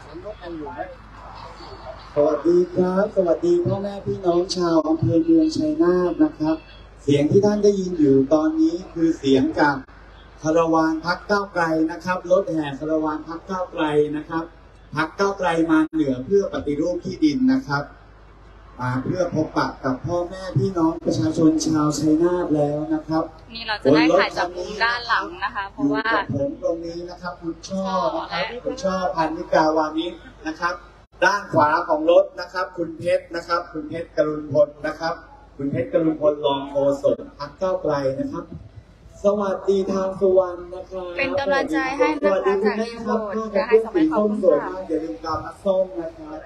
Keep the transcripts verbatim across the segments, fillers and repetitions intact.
สวัสดีครับสวัสดีพ่อแม่พี่น้องชาวอำเภอเมืองชัยนาทนะครับเสียงที่ท่านได้ยินอยู่ตอนนี้คือเสียงจากคาราวานพรรคก้าวไกลนะครับรถแห่คาราวานพรรคก้าวไกลนะครับพรรคก้าวไกลมาเหนือเพื่อปฏิรูปที่ดินนะครับมาเพื่อพบปะกับพ่อแม่พี่น้องประชาชนชาวชัยนาทแล้วนะครับนี่เราจะได้ถ่ายจากมุมด้านหลังนะคะเพราะว่าผมตรงนี้นะครับคุณช่อนะครับคุณช่อพันนิกาวานิชนะครับด้านขวาของรถนะครับคุณเพชรนะครับคุณเพชรกรุณพลนะครับคุณเพชรกรุณพลรองโฆษกพรรคก้าวไกลนะครับสวัสดีทางสุวรรณนะครับเป็นกำลังใจให้นะคะจากรีโมทจะให้สมัยขอบคุณค่ะอย่าลืมกำลังส้มนะครับ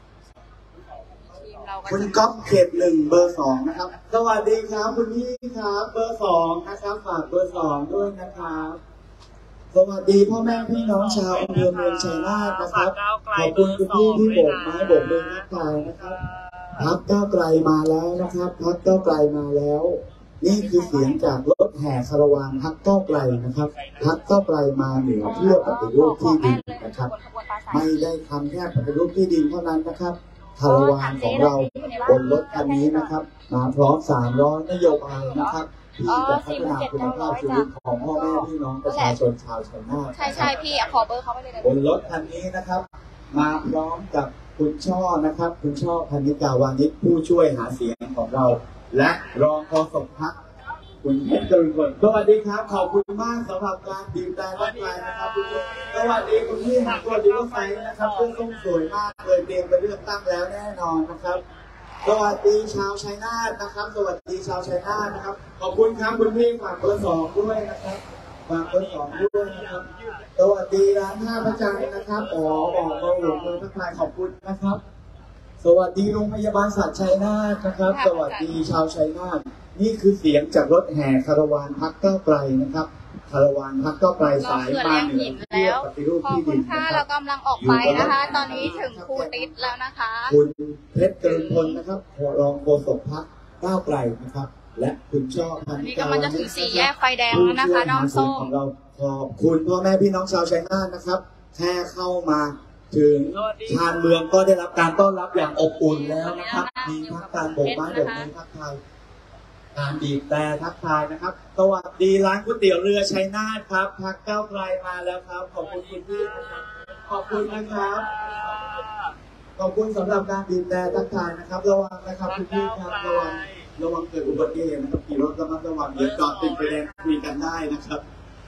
คุณก๊อฟเขตหนึ่งเบอร์สองนะครับสวัสดีครับคุณพี่ครับเบอร์สองนะครับฝากเบอร์สองด้วยนะครับสวัสดีพ่อแม่พี่น้องชาวอำเภอเมืองชัยนาทนะครับขอบคุณคุณพี่ที่โบกไม้โบกมือทักทายนะครับพรรคก้าวไกลมาแล้วนะครับพรรคก้าวไกลมาแล้วนี่คือเสียงจากรถแห่คาราวานพรรคก้าวไกลนะครับพรรคก้าวไกลมาเหนือเพื่อปฏิรูปที่ดินนะครับไม่ได้ทำแค่ปฏิรูปที่ดินเท่านั้นนะครับคาราวานของเราบนรถคันนี้นะครับมาพร้อมสามร้อยนโยบายนะครับที่จะพัฒนาคุณภาพชีวิตของพ่อแม่พี่น้องประชาชนชาวชัยนาทใช่ใช่พี่ขอเบอร์เขาไปเลยบนรถคันนี้นะครับมาพร้อมกับคุณช่อนะครับคุณช่อพันนิกาวานิชผู้ช่วยหาเสียงของเราและรองโฆษกพรรคคุณเพชรกรุณพลสวัสดีครับขอบคุณมากสำหรับการบีบแต่รถไฟนะครับคุณสวัสดีคุณพี่สวัสดีรถไฟนะครับเพื่อนส้มสวยมากเลยเตรียมไปเลือกตั้งแล้วแน่นอนนะครับสวัสดีชาวชัยนาทนะครับสวัสดีชาวชัยนาทนะครับขอบคุณครับคุณพี่ฝากเบอร์สองด้วยนะครับฝากเบอร์สองด้วยนะครับสวัสดีร้านท่าพระจันทร์นะครับอ๋อบอกเบอร์หลวงเบอร์ทักทายขอบคุณนะครับสวัสดีโรงพยาบาลสัตว์ชัยนาทนะครับสวัสดีชาวชัยนาทนี่คือเสียงจากรถแห่คาราวานพรรคก้าวไกลนะครับคาราวานพรรคก้าวไกลสายมาเหนือเพื่อปฏิรูปที่ดินนะครับเรากำลังออกไปนะคะตอนนี้ถึงคูติดแล้วนะคะคุณเพชรกรุณพลนะครับรองโฆษกพรรคก้าวไกลนะครับและคุณช่อพันนี่กำลังจะถึงสี่แยกไฟแดงแล้วนะคะน้องส้มของเราขอบคุณพ่อแม่พี่น้องชาวชัยนาทนะครับแค่เข้ามาถึงชานเมืองก็ได้รับการต้อนรับอย่างอบอุ่นแล้วนะครับมีทั้งการโบกไม้โบกมือทักทายการบีบแต่ทักทายนะครับสวัสดีร้านก๋วยเตี๋ยวเรือชัยนาทครับพรรคก้าวไกลมาแล้วครับขอบคุณคุณพี่นะครับขอบคุณนะครับขอบคุณสำหรับการบีบแต่ทักทายนะครับระวังนะครับคุณพี่ครับระวังระวังเกิดอุบัติเหตุนะครับขี่รถระมัดระวังเดี๋ยวจอดติดไฟแดงคุยกันได้นะครับ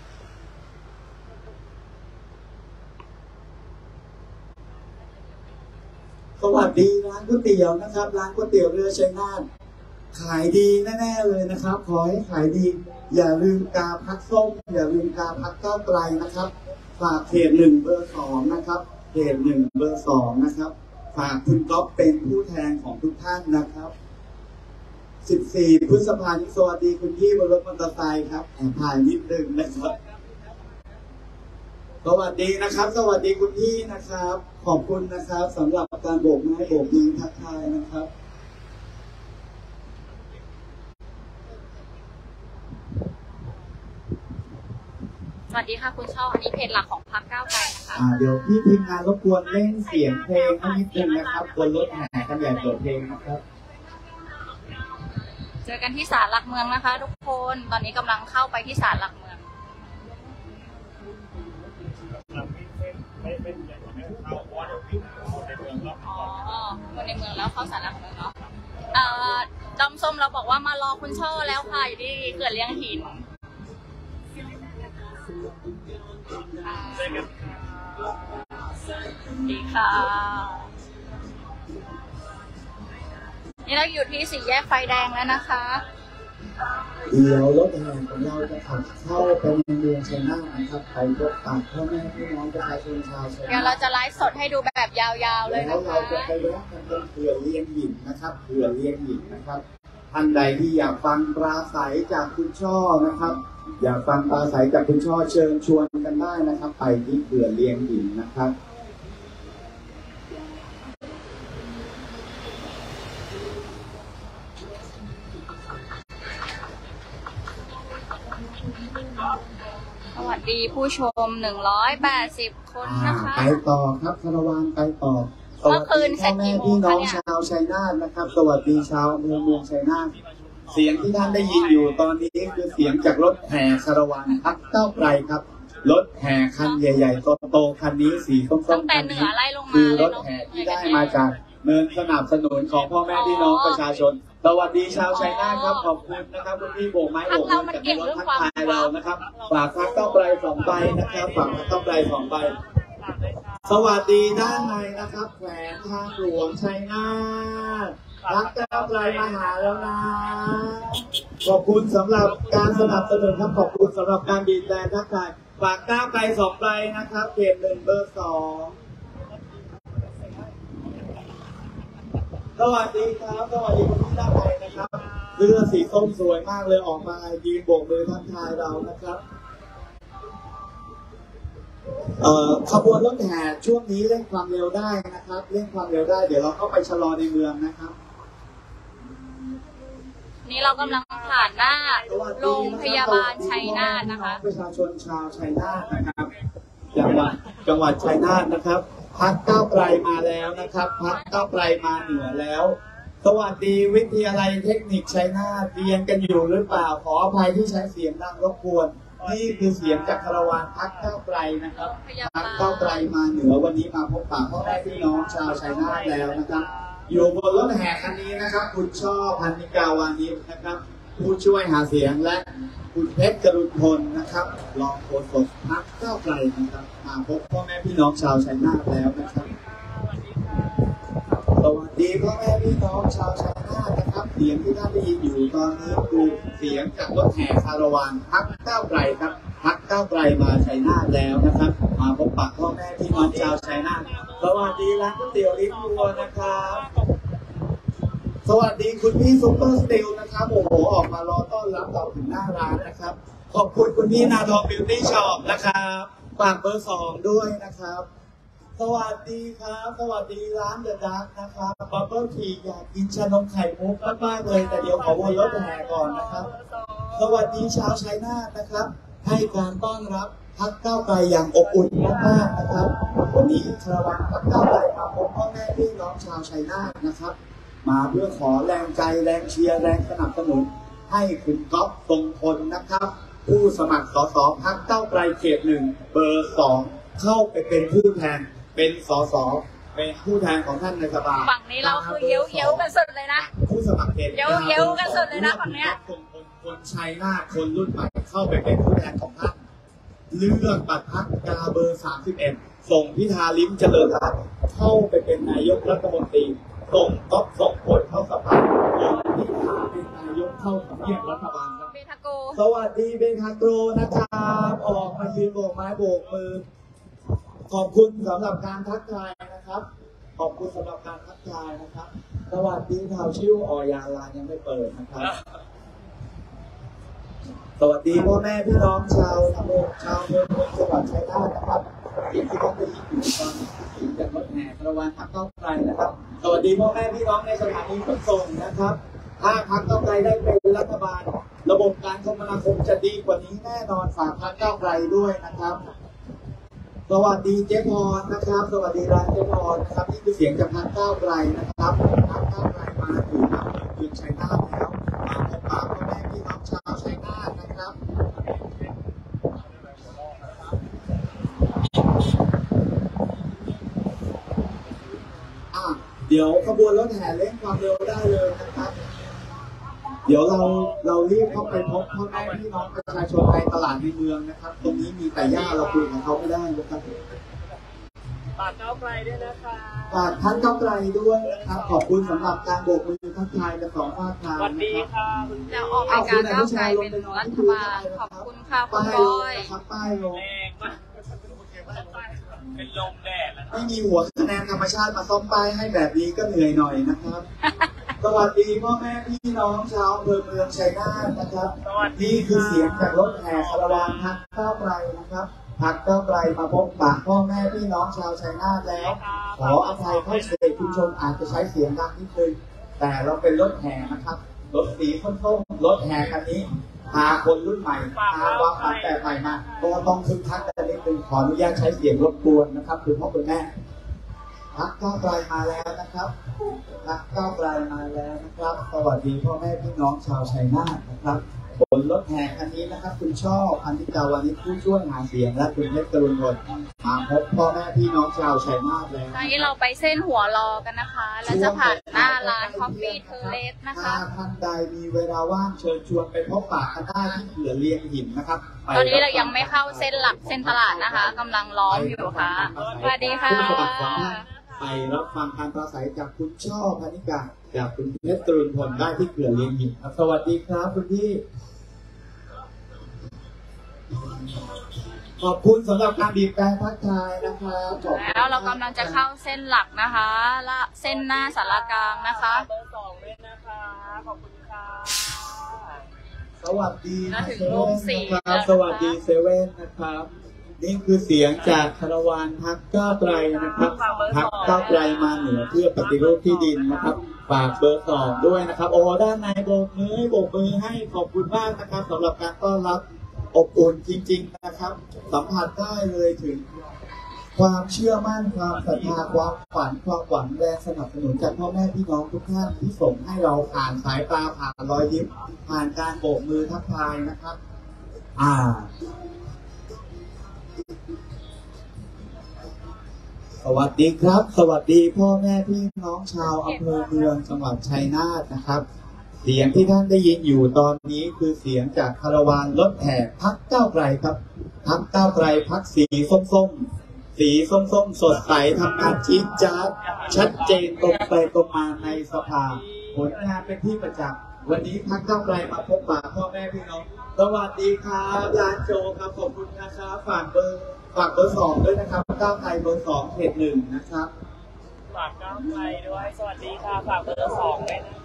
สวัสดีร้านก๋วยเตี๋ยวนะครับร้านก๋วยเตี๋ยวเรือชัยนาทขายดีแน่ๆเลยนะครับขอให้ขายดีอย่าลืมกาพักส้มอย่าลืมกาพักก้าวไกลนะครับฝากเขตหนึ่งเบอร์สองนะครับเขตหนึ่งเบอร์สองนะครับฝากคุณก๊อฟเป็นผู้แทนของทุกท่านนะครับสิบสี่พฤษภาคมสวัสดีคุณพี่บนรถมอเตอร์ไซค์ครับแอบถ่ายนิดนึงนะครับสวัสดีนะครับสวัสดีคุณพี่นะครับขอบคุณนะครับสำหรับการโบกไม้โบกมือทักทายนะครับสวัสดีค่ะคุณช่ออันนี้เพจหลักของพรรคก้าวไกลนะคะอ่าเดี๋ยวพี่ทีมงานรบกวนเล่นเสียงเพลงให้นิดนึงนะครับบนรถแห่กันใหญ่เปิดเพลงนะครับเจอกันที่ศาลหลักเมืองนะคะทุกคนตอนนี้กำลังเข้าไปที่ศาลหลักเมืองอ๋อคนในเมืองแล้วเข้าศาลหลักเมืองเนาะเอ่อดอมส้มเราบอกว่ามารอคุณช่อแล้วค่ะอยู่ที่เขื่อนเลี้ยงหินดีค่ะนี่เราอยู่ที่สี่แยกไฟแดงแล้วนะคะเดี๋ยวรถแห่ของเราจะขับเข้าไปในเมืองชัยนาทนะครับไปพบปะพ่อแม่พี่น้องประชาชนชาวชัยนาทเดี๋ยวเราจะไลฟ์สดให้ดูแบบยาวๆเลยนะคะแล้วเราจะไปแวะกันตรงเขื่อนเลี้ยงหินนะครับเขื่อนเลี้ยงหินนะครับท่านใดที่อยากฟังปราศัยจากคุณช่อนะครับอยากฟังปราศัยจากคุณช่อเชิญชวนกันได้นะครับไปที่เขื่อนเลี้ยงหินนะครับสวัสดีมีผู้ชมหนึ่งร้อยแปดสิบคนนะคะไปต่อครับคาราวานไปต่อสวัสดีพ่อแม่พี่น้องชาวชัยนาทนะครับสวัสดีชาวเมืองเมืองชัยนาทเสียงที่ท่านได้ยินอยู่ตอนนี้คือเสียงจากรถแห่คาราวานพรรคก้าวไกลครับรถแห่คันใหญ่ๆโตๆคันนี้สีส้มๆคันนี้คือรถแห่ที่ได้มาจากเงินสนับสนุนของพ่อแม่พี่น้องประชาชนสวัสดีชาวชัยนาทครับขอบคุณนะครับคุณพี่โบกไม้โบกมือจากรถทักทายเรานะครับฝากพรรคก้าวไกลสองใบนะครับฝากพรรคก้าวไกลสองใบสวัสดีด้านในนะครับแขวงทางหลวงชัยนาทพรรคก้าวไกลมาหาแล้วนะขอบคุณสำหรับการสนับสนุนครับขอบคุณสำหรับการบีบแตรทักทายฝากก้าวไกลสองใบนะครับเขตหนึ่งเบอร์สองสวัสดีครับสวัสดีคุณพี่ด้านในนะครับเสื้อสีส้มสวยมากเลยออกมายืนโบกมือทักทายเรานะครับเอ่อขบวนรถแห่ช่วงนี้เร่งความเร็วได้นะครับเร่งความเร็วได้เดี๋ยวเราเข้าไปชะลอในเมืองนะครับนี่เรากำลังผ่านหน้าโรงพยาบาลชัยนาทนะคะประชาชนชาวชัยนาทนะครับจังหวัดจังหวัดชัยนาทนะครับพรรคก้าวไกลมาแล้วนะครับพรรคก้าวไกลมาเหนือแล้วสวัสดีวิทยาลัยเทคนิคชัยนาทเรียนกันอยู่หรือเปล่าขออภัยที่ใช้เสียงดังรบกวนนี่คือเสียงจากคาราวานพรรคก้าวไกลนะครับพรรคก้าวไกลมาเหนือวันนี้มาพบปะพ่อแม่พี่น้องชาวชัยนาทแล้วนะครับอยู่บนรถแห่คันนี้นะครับคุณช่อพันนิกาวานิชนะครับผู้ช่วยหาเสียงและคุณเพชรกรุณพลนะครับรองโฆษกพรรคก้าวไกลนะครับมาพบพ่อแม่พี่น้องชาวชัยนาทแล้วนะครับสวัสดีพ่อแม่พี่น้องชาวชัยนาทนะครับเสียงที่ท่านได้ยินอยู่ตอนนี้คือเสียงจากรถแห่คาราวานพรรคก้าวไกลครับพรรคก้าวไกลมาชัยนาทแล้วนะครับมาพบปะพ่อแม่พี่น้องชาวชัยนาทสวัสดีร้านก๋วยเตี๋ยวลิ้นวัวนะครับสวัสดีคุณพี่ซุปเปอร์สติลนะครับโอ้โหออกมารอต้อนรับเราถึงหน้าร้านนะครับขอบคุณคุณพี่นาทองบิวตี้ช็อปนะครับฝากเบอร์สองด้วยนะครับสวัสดีครับสวัสดีร้านเดอะดักนะครับบับเบิ้ลทีอยากกินชานมไข่มุกมากๆเลยแต่เดี๋ยวขอวนรถแห่ก่อนนะครับสวัสดีชาวชัยนาทนะครับให้การต้อนรับพรรคก้าวไกลอย่างอบอุ่นมากๆนะครับวันนี้คาราวานพรรคก้าวไกลมาพบพ่อแม่พี่น้องชาวชัยนาทนะครับมาเพื่อขอแรงใจแรงเชียร์แรงสนับสนุนให้คุณก๊อฟทรงพลนะครับผู้สมัครสสพรรคก้าวไกลเขตหนึ่งเบอร์สองเข้าไปเป็นผู้แทนเป็นสสเป็นผู้แทนของท่านในสภาฝั่งนี้เราคือเย้ยวเย้ยวกันสุดเลยนะผู้สมัครเขตเย้ยวเย้ยวกันสุดเลยนะฝั่งเนี้ยคนคนคนชัยนาทคนรุ่นใหม่เข้าไปเป็นผู้แทนของท่านเลือกบัตรพรรคกาเบอร์สามสิบเอ็ดส่งพิธาลิ้มเจริญรัตน์เข้าไปเป็นนายกรัฐมนตรีส่งก๊อฟส่งผลเข้าสภาส่งพิธาเป็นนายกเข้าทำเนียบรัฐบาลครับเบทาโกสวัสดีเบทาโกนะครับออกมายืนโบกไม้โบกมือขอบคุณสำหรับการทักทายนะครับขอบคุณสำหรับการทักทายนะครับสวัสดีทาวชิวออยาลายังไม่เปิดนะครับสวัสดีพ่อแม่พี่น้องชาวตำบลชาวเมืองจังหวัดชัยนาทนะครับที่ที่ต้องไปอยู่ตอนนี้จากรถแห่คาราวานพรรคก้าวไกลนะครับสวัสดีพ่อแม่พี่น้องในสถานีขนส่งนะครับถ้าพรรคก้าวไกลได้เป็นรัฐบาลระบบการคมนาคมจะดีกว่านี้แน่นอนฝากพรรคก้าวไกลด้วยนะครับสวัสดีเจ๊พรนะครับสวัสดีร้านเจ๊พรนะครับนี่คือเสียงจากพรรคก้าวไกลนะครับพรรคก้าวไกลมาถึงเมืองชัยนาทแล้วมาพบปะพ่อแม่พี่น้องชาวชัยนาทนะครับอ่ะเดี๋ยวขบวนรถแห่เร่งความเร็วได้เลยนะครับเดี๋ยวเราเรารีบเข้าไปพบพ่อแม่พี่น้องประชาชนในตลาดในเมืองนะครับตรงนี้มีแต่หญ้าเราคุยกับเขาไม่ได้นะครับฝากก้าวไกลด้วยนะคะฝากท่านก้าวไกลด้วยนะครับขอบคุณสำหรับการโบกมือทักทายกันสองภาคทางสวัสดีค่ะจะออกรายการก้าวไกลเป็นรัฐบาลขอบคุณค่ะคุณบอยครับป้ายลงเป็นลมแดดไม่มีหัวคะแนนธรรมชาติมาซ่อมป้ายให้แบบนี้ก็เหนื่อยหน่อยนะครับสวัสดีพ่อแม่พี่น้องชาวอำเภอเมืองชัยนาทนะครับนี่คือเสียงจากรถแห่คาราวานพรรคก้าวไกลนะครับพรรคก้าวไกลมาพบปะพ่อแม่พี่น้องชาวชัยนาทแล้วขออภัยเข้าเสียงคุณชมอาจจะใช้เสียงดังนิดนึงแต่เราเป็นรถแห่นะครับรถสีส้มๆรถแห่คันนี้พาคนรุ่นใหม่พาความฝันแบบใหม่มาก็ต้องคึกคักกันนิดนึงขออนุญาตใช้เสียงรบกวนนะครับคุณพ่อคุณแม่พรรคก้าวไกลมาแล้วนะครับพรรคก้าวไกลมาแล้วนะครับสวัสดีพ่อแม่พี่น้องชาวชัยนาทนะครับบนรถแห่คันนี้นะครับคุณช่อพันธิกาวานิชผู้ช่วยหาเสียงและคุณเพชรกรุณพลมาพบพ่อแม่พี่น้องชาวชัยนาทแล้วตอนนี้เราไปเส้นหัวรอกันนะคะ แล้วจะผ่านหน้าร้านคอฟฟี่เทอร์เลสนะคะถ้าท่านใดมีเวลาว่างเชิญชวนไปพบปะกันได้ที่เขื่อนเลียงหินนะครับตอนนี้เรายังไม่เข้าเส้นหลักเส้นตลาดนะคะกำลังล้อมอยู่ค่ะสวัสดีค่ะไปรับฟังการปราศัยจากคุณช่อพนิกาจากคุณเพชรกรุณพลได้ที่เขื่อนเลียงหินครับสวัสดีครับคุณพี่ขอบคุณสำหรับการบีบแตรทักทายนะครับแล้วเรากำลังจะเข้าเส้นหลักนะคะและเส้นหน้าสารกลางนะคะเบอร์สองด้วยนะคะขอบคุณค่ะสวัสดีนะถึงโรงสีครับสวัสดีเซเว่นนะครับนี่คือเสียงจากคารวานพรรคก้าวไกลนะครับพรรคก้าวไกลมาเหนือเพื่อปฏิรูปที่ดินนะครับฝากเบอร์สองด้วยนะครับโอ้ด้านในโบกมือโบกมือให้ขอบคุณมากนะครับสำหรับการต้อนรับอบอุ่นจริงๆนะครับสัมผัสได้เลยถึงความเชื่อมั่นความศรัทธาความฝันความหวังแรงสนับสนุนจากพ่อแม่พี่น้องทุกท่านที่ส่งให้เราผ่านสายตาผ่านรอยยิ้มผ่านการโบกมือทักทายนะครับอ่าสวัสดีครับสวัสดีพ่อแม่พี่น้องชาวอำเภอเมืองจังหวัดชัยนาทนะครับเสียงที่ท่านได้ยินอยู่ตอนนี้คือเสียงจากคาราวานรถแห่พรรคก้าวไกลครับพรรคก้าวไกลพรรคสีส้มๆสีส้มๆสดใสทำงานจี๊ดจ๊าดชัดเจนตรงไปตรงมาในสภาผลงานเป็นที่ประจักษ์วันนี้พรรคก้าวไกลมาพบปะพ่อแม่พี่น้องสวัสดีครับร้านโจครับขอบคุณนะครับฝากเบอร์ฝากเบอร์สองด้วยนะครับก้าวไกลเบอร์สองเขตหนึ่งนะครับฝากก้าวไกลด้วยสวัสดีค่ะฝากเบอร์สองด้วยนะคะ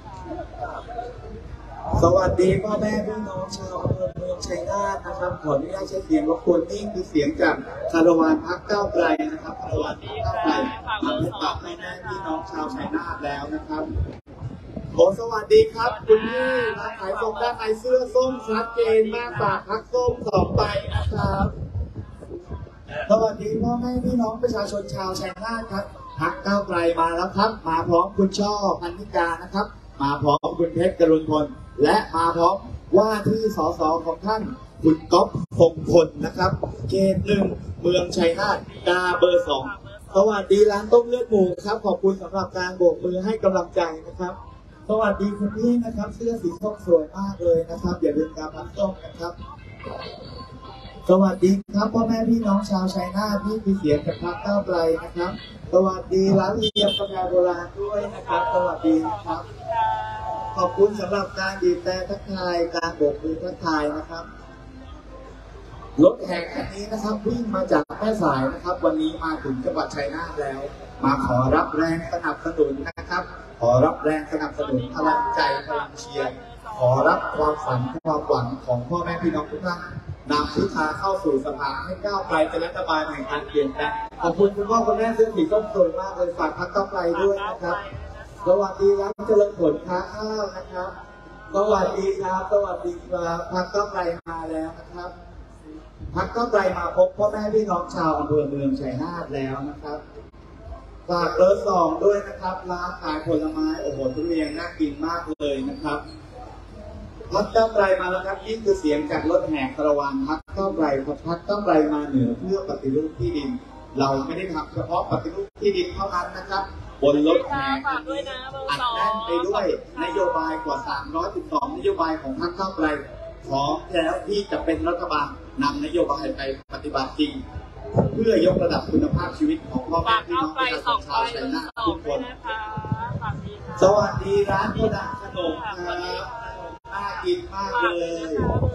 สวัสดีพ่อแม่พี่น้องชาวอำเภอเมืองชัยนาทนะครับขออนุญาตใช้เสียงรบกวนนี่คือเสียงจากคารวานพรรคก้าวไกลนะครับคารวานพรรคก้าวไกลมาพบปะแม่แม่พี่น้องชาวชัยนาทแล้วนะครับโอ้สวัสดีครับคุณพี่ร้านขายส่งด้านในเสื้อส้มชัดเจนมากฝากพรรคส้มสองใบนะครับสวัสดีพ่อแม่พี่น้องประชาชนชาวชัยนาทครับพรรคก้าวไกลมาแล้วครับมาพร้อมคุณช่อพันธิกานะครับมาพร้อมคุณเพชรกรุณพลและมาพร้อมว่าที่สสของท่านคุณก๊อฟพงพลนะครับเขตหนึ่งเมืองชัยนาทกาเบอร์สองสวัสดีร้านต้มเลือดหมูครับขอบคุณสำหรับการโบกมือให้กำลังใจนะครับสวัสดีคุณพี่นะครับเสื้อสีส้มสวยมากเลยนะครับอย่าลืมการพันส้มนะครับสวัสดีครับพ่อแม่พี่น้องชาวชัยนาทนี่คือเสียงจากพรรคก้าวไกลนะครับสวัสดีร้านเลียมกาแฟโบราณด้วยนะครับสวัสดีนะครับขอบคุณสำหรับการบีบแตรทักทายการโบกมือทักทายนะครับรถแห่คันนี้นะครับวิ่งมาจากแม่สายนะครับวันนี้มาถึงจังหวัดชัยนาทแล้วมาขอรับแรงสนับสนุนนะครับขอรับแรงสนับสนุนพลังใจพลังเชียร์ขอรับความฝันความหวังของพ่อแม่พี่น้องทุกท่านนำพิธาเข้าสู่สภาให้ก้าวไกลเป็นรัฐบาลแห่งการเปลี่ยนแปลงขอบคุณคุณพ่อคุณแม่ซึ่งสีส้มสวยมากเลยฝากพรรคก้าวไกลด้วยนะครับสวัสดีร้านเจริญผลค้าข้าวนะครับสวัสดีครับสวัสดีครับพรรคก้าวไกลมาแล้วนะครับพรรคก้าวไกลมาพบพ่อแม่พี่น้องชาวอำเภอเมืองชัยนาทแล้วนะครับฝากเบอร์สองด้วยนะครับร้านขายผลไม้โอ้โหทุเรียนน่ากินมากเลยนะครับพรรคก้าวไกลมาแล้วครับนี่คือเสียงจากรถแห่คาราวานพรรคก้าวไกลพรรคก้าวไกลมาเหนือเพื่อปฏิรูปที่ดินเราไม่ได้ทำเฉพาะปฏิรูปที่ดินเท่านั้นนะครับบนรถแห่คันนี้อัดแน่นไปด้วยนโยบายกว่าสามร้อยสิบสองนโยบายของพรรคก้าวไกลพร้อมแล้วที่จะเป็นรัฐบาลนำนโยบายไปปฏิบัติจริงเพื่อยกระดับคุณภาพชีวิตของพ่อแม่พี่น้องประชาชนชาวชัยนาททุกคนสวัสดีร้านโกดังขนมครับน่ากินมากเลย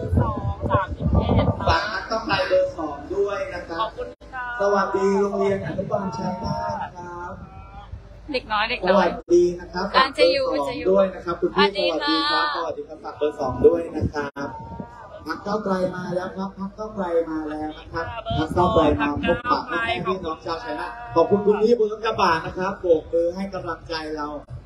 ฝากนักต้องไลน์เบอร์สองด้วยนะครับสวัสดีโรงเรียนอนุบาลชัยนาทครับเด็กน้อยเด็กน้อยสวัสดีนะครับฝากเบอร์สองด้วยนะครับคุณพี่สวัสดีครับสวัสดีครับฝากเบอร์สองด้วยนะครับพรรคก้าวไกลมาแล้วครับพรรคก้าวไกลมาแล้วนะครับพรรคก้าวไกลมาพบปะแม่พี่น้องชาวชัยนาทขอบคุณคุณพี่บุญกระบานะครับโบกมือให้กำลังใจเรา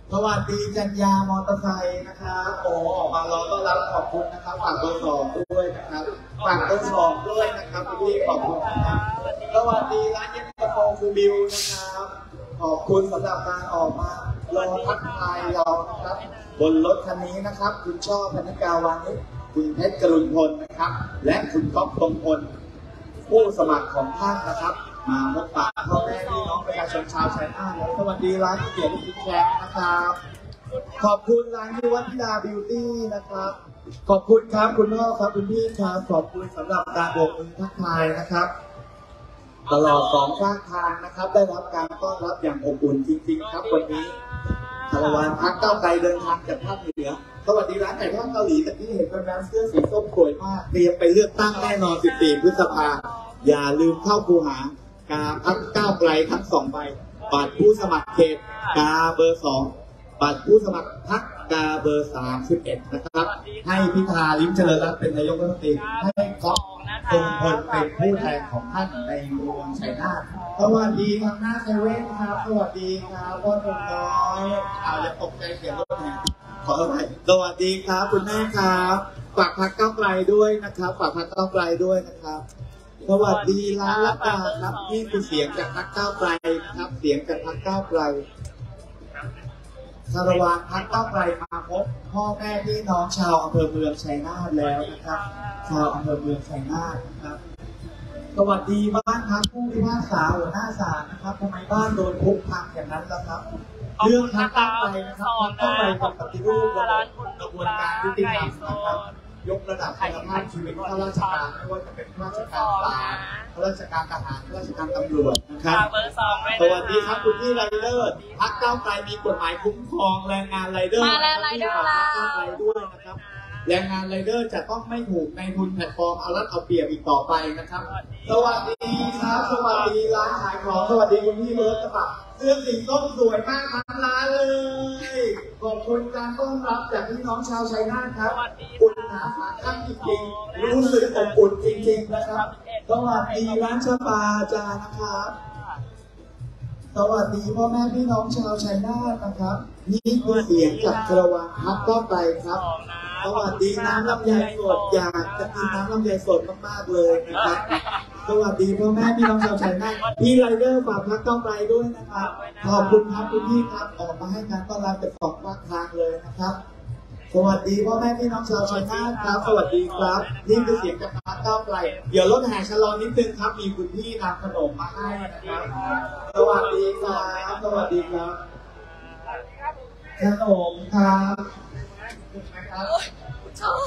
สวัสดีจัญญามอเตอร์ไซค์นะครับโอ้ออกมารอต้อนรับขอบคุณนะครับฝากเบอร์สองด้วยนะครับฝากเบอร์สองด้วยนะครับพี่ขอบคุณนะครับสวัสดีร้านเย็นตาโฟคูบิวนะครับขอบคุณสำหรับการออกมารอทักทายเรานะครับบนรถคันนี้นะครับคุณช่อพนิกาวานิชคุณเพชรกรุณพลนะครับและคุณก๊อฟตรงพลผู้สมัครของท่านนะครับมาพบปะพ่อแม่พี่น้องประชาชนชาวชัยนาทและสวัสดีร้านก๋วยเตี๋ยวลูกชิ้นแขกนะครับขอบคุณร้านที่วัฒนาบิวตี้นะครับขอบคุณครับคุณพ่อครับคุณพี่ครับขอบคุณสำหรับการโบกมือทักทายนะครับตลอดสองข้างทางนะครับได้รับการต้อนรับอย่างอบอุ่นจริงๆครับวันนี้คาราวานพักเก้าไกลเดินทางจากภาคเหนือสวัสดีร้านไก่ทอดเกาหลีแต่ที่เห็นเป็นร้านเสื้อสีส้มสวยมากเตรียมไปเลือกตั้งแน่นอนสิบสี่พฤษภาอย่าลืมเข้าคูหากาพักก้าวไกลทั้งสองใบบัตรผู้สมัครเขตกาเบอร์สองบัตรผู้สมัครพรรคกาเบอร์สามสิบเอ็ดนะครับให้พิธาลิ้มเจริญรัตน์เป็นนายกรัฐมนตรีให้ก๊อฟตรงพลเป็นผู้แทนของท่านในเมืองชัยนาทสวัสดีครับหน้าเซเว่นครับสวัสดีครับพ่อหนุ่มน้อยเอาอย่าตกใจเสียงรถแห่ขออภัยสวัสดีครับคุณแม่ครับฝากพรรคก้าวไกลด้วยนะครับฝากพรรคก้าวไกลด้วยนะครับสวัสดีร้านละกาครับนี่คือเสียงจากพรรคก้าวไกลนะครับเสียงจากพรรคก้าวไกลคารวานพรรคก้าวไกลมาพบพ่อแม่พี่น้องชาวอำเภอเมืองชัยนาทแล้วนะครับชาวอำเภอเมืองชัยนาทนะครับสวัสดีบ้านพักผู้พิพากษาหัวหน้าศาลนะครับทำไมบ้านโดนทุบพังอย่างนั้นล่ะครับเรื่องพรรคก้าวไกลนะครับพรรคก้าวไกลกับปฏิรูประบบกระบวนการยุติธรรมนะครับยกระดับคุณภาพชีวิตข้าราชการไม่ว่าจะเป็นข้าราชการศาลข้าราชการทหารข้าราชการตำรวจนะครับสวัสดีครับคุณพี่ไรเดอร์พรรคก้าวไกลมีกฎหมายคุ้มครองแรงงานไรเดอร์มาแล้วไรเดอร์เราก้าวไกลด้วยนะครับแรงงานไรเดอร์จะต้องไม่ถูกในทุนแพลตฟอร์มเอารัดเอาเปรียบอีกต่อไปนะครับสวัสดีครับสวัสดีร้านขายของสวัสดีคุณพี่เบิร์ตกระบะเสื้อสีส้มสวยมากทั้งร้านเลยขอบคุณการต้อนรับจากพี่น้องชาวชัยนาทครับอุ่นหนาฝาข้างจริงๆรู้สึกอบอุ่นจริงๆนะครับสวัสดีร้านชาปาจานะครับสวัสดีพ่อแม่พี่น้องชาวชัยนาทนะครับนี่คือเสียงจากคารวานพักก้าวไกลครับสวัสดีน้ำลำไยสดอยากจะกินน้ำลำไยสดมากๆเลยนะครับสวัสดีพ่อแม่พี่น้องชาวชัยนาทพี่ไรเดอร์ฝากพักก้าวไกลด้วยนะครับขอบคุณครับคุณพี่ครับออกมาให้การต้อนรับจากสองภาคทางเลยนะครับสวัสดีพ่อแม่พี่น้องชาวชัยนาทครับสวัสดีครับนี่คือเสียงจากพักก้าวไกลเดี๋ยวรถแห่ชะลอนิดนึงครับมีคุณพี่นำขนมมาให้นะครับสวัสดีครับสวัสดีครับขนมครับชอบ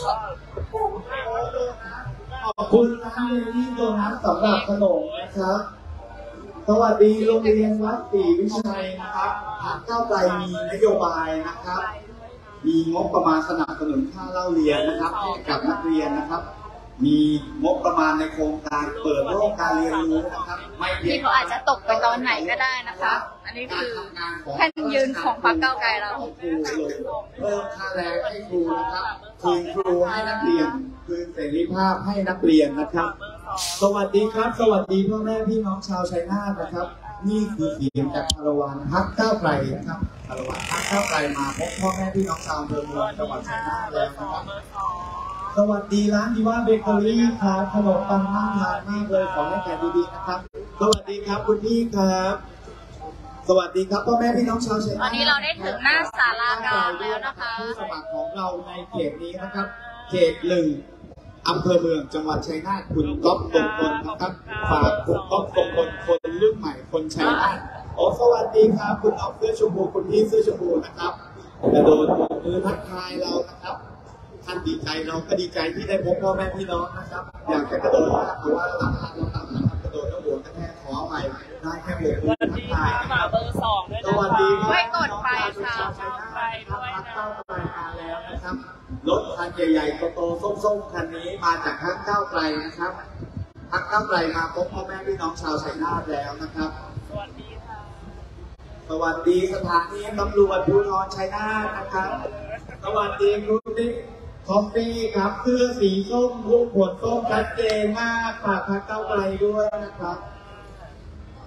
ขอบคุณร้านเลนี่โดนัทสำหรับขนมนะครับสวัสดีโรงเรียนวัดศรีวิชัยนะครับพรรคก้าวไกลมีนโยบายนะครับมีงบประมาณสนับสนุนค่าเล่าเรียนนะครับให้กับนักเรียนนะครับมีงบประมาณในโครงการเปิดโลกการเรียนรู้นะครับไม่เพียงที่เขาอาจจะตกไปตอนไหนก็ได้นะคะอันนี้คือแท่นยืนของพรรคก้าวไกลเราครูเลยเพิ่มค่าแรงให้ครูนะครับคืนครูให้นักเรียนคืนเสรีภาพให้นักเรียนนะครับสวัสดีครับสวัสดีพ่อแม่พี่น้องชาวชัยนาทนะครับนี่คือเสียงจากคารวานพรรคก้าวไกลนะครับคารวานพรรคก้าวไกลมาพบพ่อแม่พี่น้องชาวอำเภอเมืองจังหวัดชัยนาทแล้วนะครับสวัสดีร้านดีว่าเบเกอรี่ครับขนมปังน่าทานมากเลยขอให้แก่ดีๆนะครับสวัสดีครับคุณพี่ครับสวัสดีครับพ่อแม่พี่น้องชาวชัยนาทตอนนี้เราได้ถึงหน้าศาลากลางแล้วนะคะผู้สมัครของเราในเขตนี้นะครับเขตหนึ่งอำเภอเมืองจังหวัดชัยนาทคุณก๊อฟตรงพลนะครับฝากคุณก๊อฟตรงพลคนรุ่นใหม่คนชัยนาทโอ้สวัสดีครับคุณออฟเสื้อชมพูคุณพี่เสื้อชมพูนะครับกระโดดมือทักทายเรานะครับท่านดีใจเราก็ดีใจที่ได้พบพ่อแม่พี่น้องนะครับอยากจะกระโดดมากแต่ว่าราคาเราต่ำนะครับกระโดดแล้วหัวกระแทกขอใหม่ได้แค่โบกมือทักทายนะครับเบอร์สองด้วยสนะวัสดีครับไม่กดไปค่ะไปด้วยนะเข้าไปมาแล้วนะครับรถคันใหญ่ๆโตๆส้มๆคันนี้มาจากพรรคก้าวไกลนะครับพรรคก้าวไกลมาพบพ่อแม่พี่น้องชาวชัยนาทแล้วนะครับสวัสดีค่ะสวัสดีสถานีตำรวจภูธรชัยนาทนะครับสวัสดีคุณติ๊กคอฟฟี่ครับเสื้อสีส้มรูปขวดส้มชัดเจนมากฝากพรรคก้าวไกลด้วยนะครับ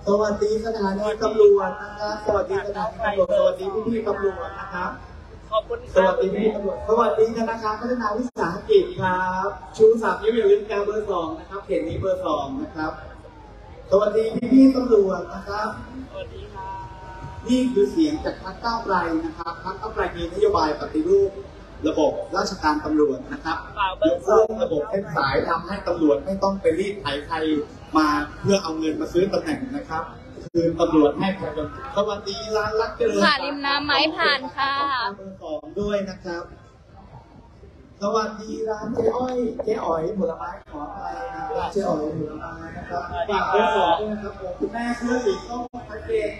สวัสดีสถานีตำรวจนะครับสวัสดีสถานีตำรวจสวัสดีพี่ๆตำรวจนะครับขอบคุณคสรับวัสดีพี่ตำรวจสวัสดีธนาคารพัฒนาวิสาหกิจครับชูสามนิ้วอย่าลืมกาเบอร์สองนะครับเขตนี้เบอร์สองนะครับสวัสดีพี่ๆตำรวจนะครับสวัสดีค่ะนี่คือเสียงจากพรรคก้าวไกลนะครับพรรคก้าวไกลมีนโยบายปฏิรูประบบราชการตำรวจนะครับยกเลิกระบบเส้นสายทำให้ตำรวจไม่ต้องไปรีดไถใครมาเพื่อเอาเงินมาซื้อตำแหน่งนะครับคืนตำรวจให้ประชาชนสวัสดีร้านรักเจริญค่ะริมน้ำไม้ผ่านค่ะเบอร์สองด้วยนะครับ สวัสดีร้านเจ๊อ้อยเจ๊อ๋อยผลไม้ขออะไรนะร้านเจ๊อ๋อยผลไม้นะครับฝากเบอร์สองด้วยนะครับผมคุณแม่เสื้อสีส้มชัดเจน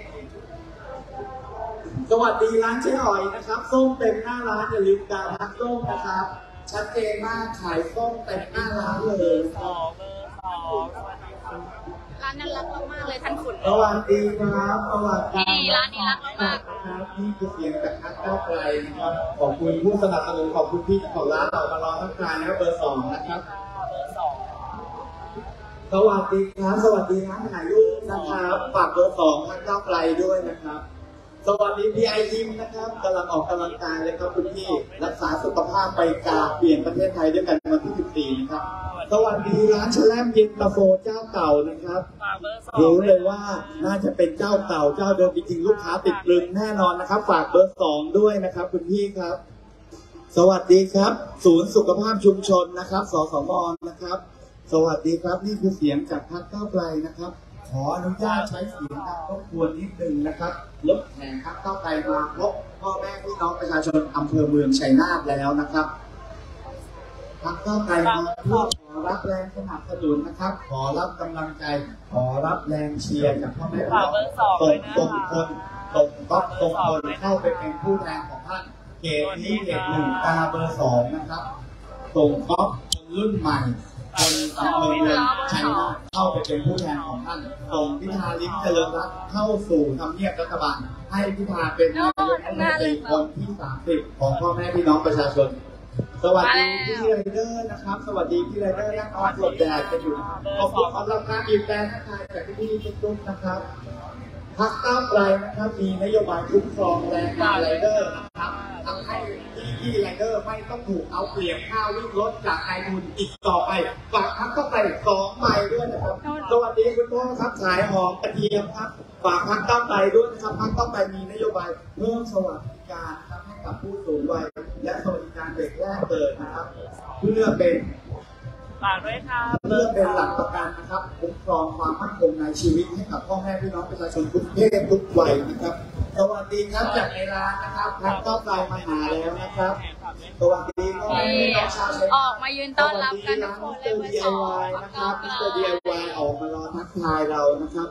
สวัสดีร้านเจ๊อ๋อยนะครับส้มเต็มหน้าร้านอย่าลืมดาวพักส้มนะครับชัดเจนมากขายส้มเต็มหน้าร้านเลยคสรับองเบอร์สองสวัสดีครับร้านนั้นรักมากๆเลยท่านขุนสวัสดีครับสวัสดีนี่ร้านนี้รักมากครับนี่คือเสียงจากพรรคก้าวไกลนะครับขอบคุณผู้สนับสนุนขอบคุณพี่ของร้านเรามารอทักทายนะครับเบอร์สองนะครับเบอร์สองสวัสดีครับสวัสดีร้านถ่ายรูปนะครับฝากเบอร์สองพรรคก้าวไกลด้วยนะครับสวัสดีพี่ไอยิมนะครับกำลังออกกำลังกายเลยครับคุณพี่รักษาสุขภาพไปกาเปลี่ยนประเทศไทยด้วยกันวันที่สิบสี่นะครับสวัสดีร้านแชลมเย็นตาโฟเจ้าเก่านะครับฝากเบอร์สองรู้เลยว่าน่าจะเป็นเจ้าเก่าเจ้าเดิมจริงๆลูกค้าติดตรึงแน่นอนนะครับฝากเบอร์สองด้วยนะครับคุณพี่ครับ สวัสดีครับ ศูนย์สุขภาพชุมชนนะครับสสมนะครับ สวัสดีครับนี่คือเสียงจากพรรคก้าวไกลนะครับ ขออนุญาตใช้เสียงดังรบกวนนิดนึงนะครับรถแห่พรรคก้าวไกลมาพบพ่อแม่พี่น้องประชาชนอำเภอเมืองชัยนาทแล้วนะครับพรรคก้าวไกลมาเพื่อขอรับแรงสนับสนุนนะครับ ขอรับกำลังใจ ขอรับแรงเชียร์จากพ่อแม่พี่น้องส่งส่งคนส่งต๊อกส่งคนเข้าไปเป็นผู้แทนของท่านเขตนี้เขตหนึ่งตาเบอร์สองนะครับส่งต๊อกคนรุ่นใหม่คนอำเภอเมืองชัยนาทเข้าไปเป็นผู้แทนของท่านส่งพิธาลิ้มเจริญรัตน์เข้าสู่ทำเนียบรัฐบาลให้พิธาเป็นนายกรัฐมนตรีคนที่สามสิบของพ่อแม่พี่น้องประชาชนสวัสดีพี่ไรเดอร์นะครับสวัสดีพี่ไรเดอร์นักออสหลบแดดกันอยู่ขอบคุณสำหรับการบีบแตรทักทายจากพี่ๆทุกๆนะครับพรรคก้าวไกลนะครับมีนโยบายคุ้มครองแรงงานไรเดอร์นะครับทำให้พี่ๆไรเดอร์ไม่ต้องถูกเอาเปรียบค่าวิ่งรถจากนายทุนอีกต่อไปฝากพรรคก้าวไกลสองใบด้วยนะครับสวัสดีคุณพ่อครับขายหอมกระเทียมครับฝากพรรคก้าวไกลด้วยนะครับพรรคก้าวไกลมีนโยบายเพิ่มสวัสดิการครับให้กับผู้สูงวัยและสวัสดิการเด็กแรกเกิดนะครับเพื่อเป็นฝากด้วยครับเพื่อเป็นหลักประกันนะครับคุ้มครองความมั่นคงในชีวิตให้กับพ่อแม่พี่น้องประชาชนทุกเพศทุกวัยนะครับสวัสดีครับจากในร้านนะครับพรรคก้าวไกลมาหาแล้วนะครับสวัสดีพ่อแม่พี่น้องชาวเชียงๆออกมายืนต้อนรับกันทุกคนเลยมิสเตอร์เบอดีร์ไอสองวายนะครับมิสเตอร์ดีไอวายออกมารอทักทายเรานะครับ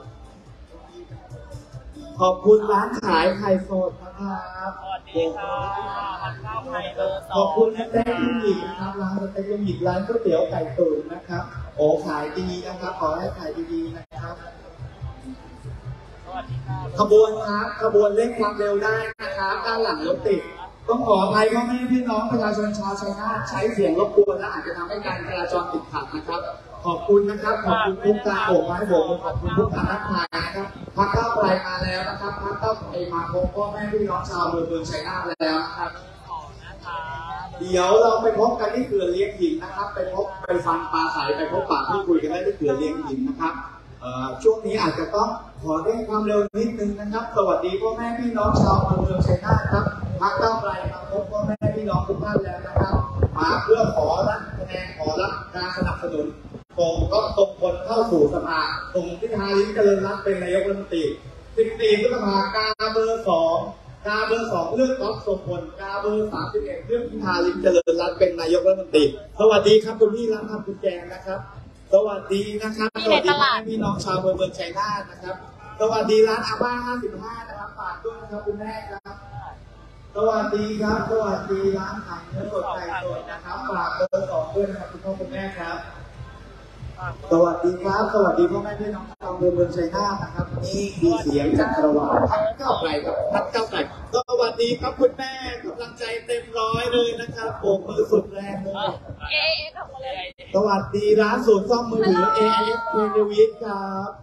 ขอบคุณร้านขายไข่สดนะครับสวัสดีค่ะพันข้าวไข่เบอร์สองขอบคุณสเต็กลุงหยิกนะครับร้านสเต็กลุงหยิกร้านก๋วยเตี๋ยวไก่ตุ๋นนะครับโอ้ขายดีนะครับขอให้ขายดีๆนะครับสวัสดีค่ะขบวนครับขบวนเร่งความเร็วได้นะครับด้านหลังรถติดต้องขออภัยพ่อแม่พี่น้องประชาชนชาวชัยนาทใช้เสียงรบกวนและอาจจะทำให้การจราจรติดขัดนะครับขอบคุณนะครับขอบคุณทุกการโบกไม้โบกมือขอบคุณทุกการทักทายนะครับพรรคก้าวไกลมาแล้วนะครับพรรคก้าวไกลมาพบพ่อแม่พี่น้องชาวเมืองเมืองชัยนาทแล้วนะครับของนะคะเดี๋ยวเราไปพบกันที่เขื่อนเลี้ยงหินนะครับ ไปพบไปฟังปลาใสไปพบปากที่คุยกันได้ที่เขื่อนเลี้ยงหินนะครับเอ่อช่วงนี้อาจจะต้องขอเร่งความเร็วนิดนึงนะครับ สวัสดีพ่อแม่พี่น้องชาวอำเภอเมืองชัยนาทครับพรรคก้าวไกลมาพบพ่อแม่พี่น้องทุกท่านแล้วนะครับ มาเพื่อขอรับคะแนนขอรับการสนับสนุนส่งก็ส่งคนเข้าสู่สภาส่งพิธาลิ้มเจริญรัตน์เป็นนายกรัฐมนตรีสิบสี่พฤษภาคมกาเบอร์สองกาเบอร์สองเลือกท็อปทรงพลกาเบอร์สามสิบเอ็ดเลือกพิธาลิ้มเจริญรัตน์เป็นนายกรัฐมนตรีสวัสดีครับคุณพี่ร้านทำกุญแจนะครับสวัสดีนะครับสวัสดีพี่น้องชาวเมืองเมืองชัยนาทนะครับสวัสดีร้านอาม่าห้าสิบห้านะครับฝากด้วยนะครับคุณแม่ครับสวัสดีครับสวัสดีร้านขายเนื้อสดไก่สดนะครับฝากเบอร์สองด้วยนะครับคุณพ่อคุณแม่ครับสวัสดีครับสวัสดีพ่อแม่พี่น้องชาวเมืองเมืองชัยนาทนะครับนี่คือเสียงจากระหว่างพรรคก้าวไกลกับพรรคก้าวไกลสวัสดีครับคุณแม่กำลังใจเต็มร้อยเลยนะครับโบกมือสุดแรงเลยเอเอออกมาเลยสวัสดีร้านศูนย์ซ่อมมือถือ เอ เอส เทเลวิทครับ